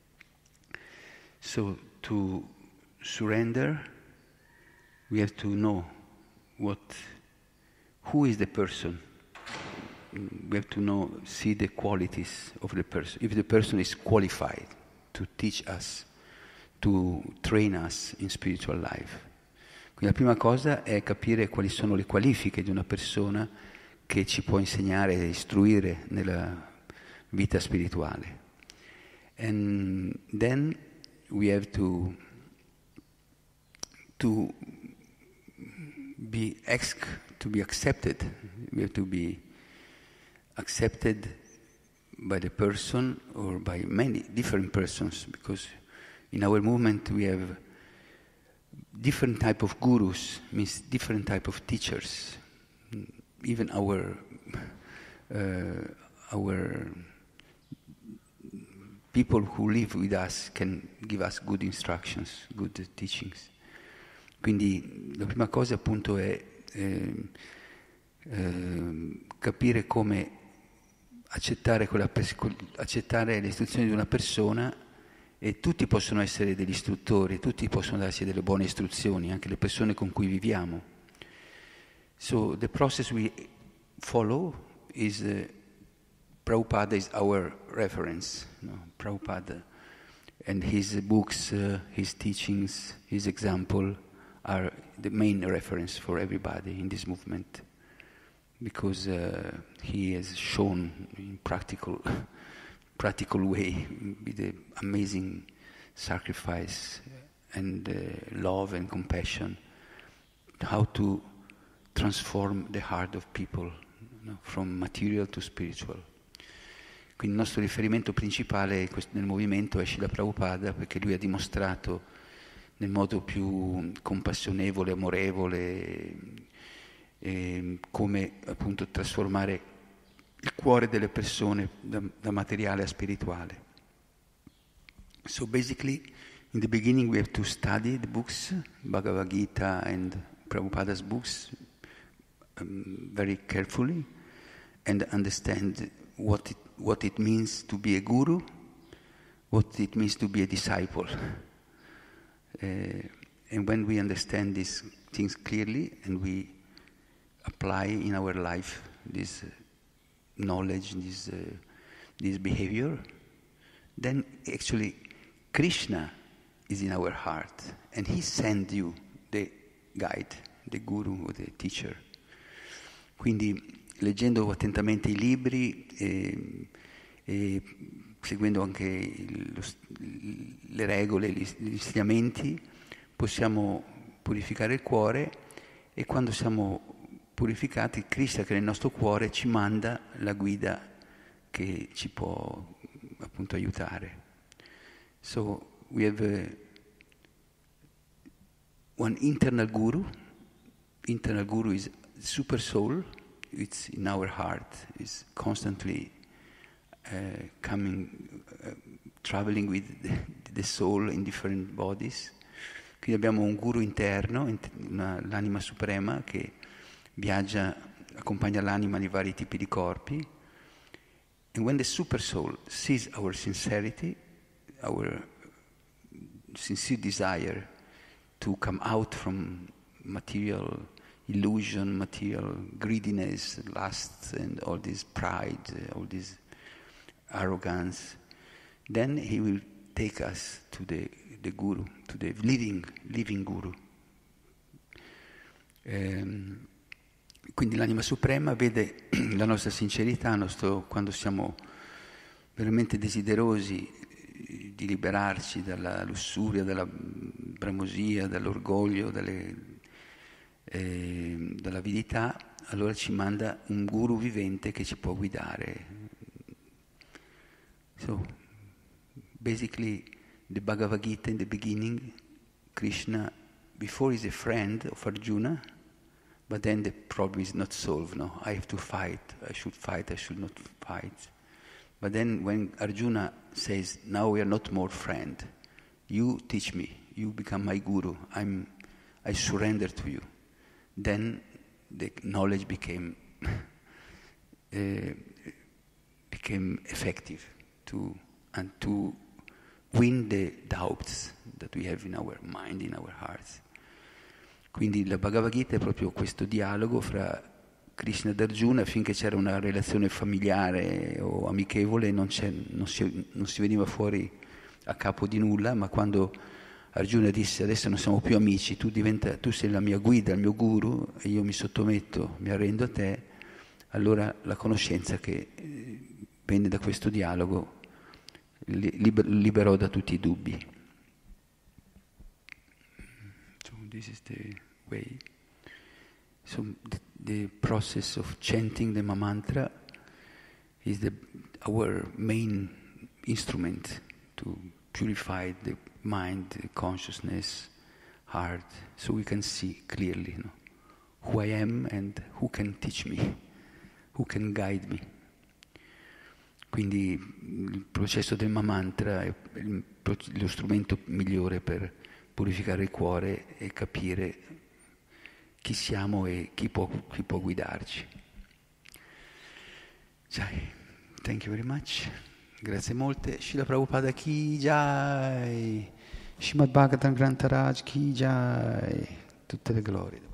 So to surrender, we have to know what, who is the person. We have to know, see the qualities of the person. If the person is qualified to teach us, to train us in spiritual life. Quindi la prima cosa è capire quali sono le qualifiche di una persona che ci può insegnare e istruire nella vita spirituale. And then we have to to be ex- to be accepted. We have to be accepted by the person or by many different persons, because in our movement we have different type of gurus, means different type of teachers. Even our uh, our people who live with us can give us good instructions, good teachings. Quindi la prima cosa appunto è eh, eh, capire come accettare, quella pers- accettare le istruzioni di una persona, e tutti possono essere degli istruttori, tutti possono darsi delle buone istruzioni, anche le persone con cui viviamo. So the process we follow is uh, Prabhupada is our reference, no? Prabhupada and his books, uh, his teachings, his example are the main reference for everybody in this movement, because uh, he has shown in practical, practical way, with the amazing sacrifice and uh, love and compassion, how to transform the heart of people, you know, from material to spiritual. Quindi il nostro riferimento principale nel movimento è Srila Prabhupada, perché lui ha dimostrato nel modo più compassionevole, amorevole, eh, come appunto trasformare il cuore delle persone da, da materiale a spirituale. So basically, in the beginning we have to study the books, Bhagavad Gita and Prabhupada's books, um, very carefully, and understand what it, what it means to be a guru, what it means to be a disciple. Uh, and when we understand these things clearly and we apply in our life this uh, knowledge, this, uh, this behavior, then actually Krishna is in our heart and he sent you the guide, the guru or the teacher. Quindi leggendo attentamente i libri e, e seguendo anche il, lo, le regole, gli, gli insegnamenti, possiamo purificare il cuore, e quando siamo purificati, Krishna che è nel nostro cuore ci manda la guida che ci può appunto aiutare. So we have a, one internal guru. Internal guru is super soul. It's in our heart. It's constantly uh, coming, uh, traveling with the, the soul in different bodies. Quindi abbiamo un guru interno, una, l'anima suprema che viaggia, accompagna l'anima di vari tipi di corpi. And when the super soul sees our sincerity, our sincere desire to come out from material illusion, material greediness, lust, and all this pride, all this arrogance, then he will take us to the, the guru, to the living, living guru. Ehm, quindi l'anima suprema vede la nostra sincerità, nostro, quando siamo veramente desiderosi di liberarci dalla lussuria, dalla bramosia, dall'orgoglio, dalle, eh, dall'avidità, allora ci manda un guru vivente che ci può guidare. So, basically, the Bhagavad Gita in the beginning, Krishna, before is a friend of Arjuna, but then the problem is not solved. No, I have to fight. I should fight. I should not fight. But then when Arjuna says, now we are not more friend, you teach me, you become my guru, I'm, I surrender to you. Then the knowledge became uh, became effective to and to win the doubts that we have in our mind, in our hearts. Quindi la Bhagavad Gita è proprio questo dialogo fra Krishna ed Arjuna. Finché c'era una relazione familiare o amichevole non, c'è, non, si, non si veniva fuori a capo di nulla, ma quando Arjuna disse adesso non siamo più amici, tu, diventa, tu sei la mia guida, il mio guru, e io mi sottometto, mi arrendo a te, allora la conoscenza che venne da questo dialogo liber, liberò da tutti i dubbi. So this is the way. So the, the process of chanting the mantra is the our main instrument to purify the mind, the consciousness, heart, so we can see clearly, you know, who I am and who can teach me, who can guide me. Quindi il processo del Mahamantra è lo strumento migliore per purificare il cuore e capire chi siamo e chi può, chi può guidarci. Jai, thank you very much. Grazie molte. Srila Prabhupada Ki Jai. Srimad Bhagavatam Grantaraj Ki Jai. Tutte le glorie.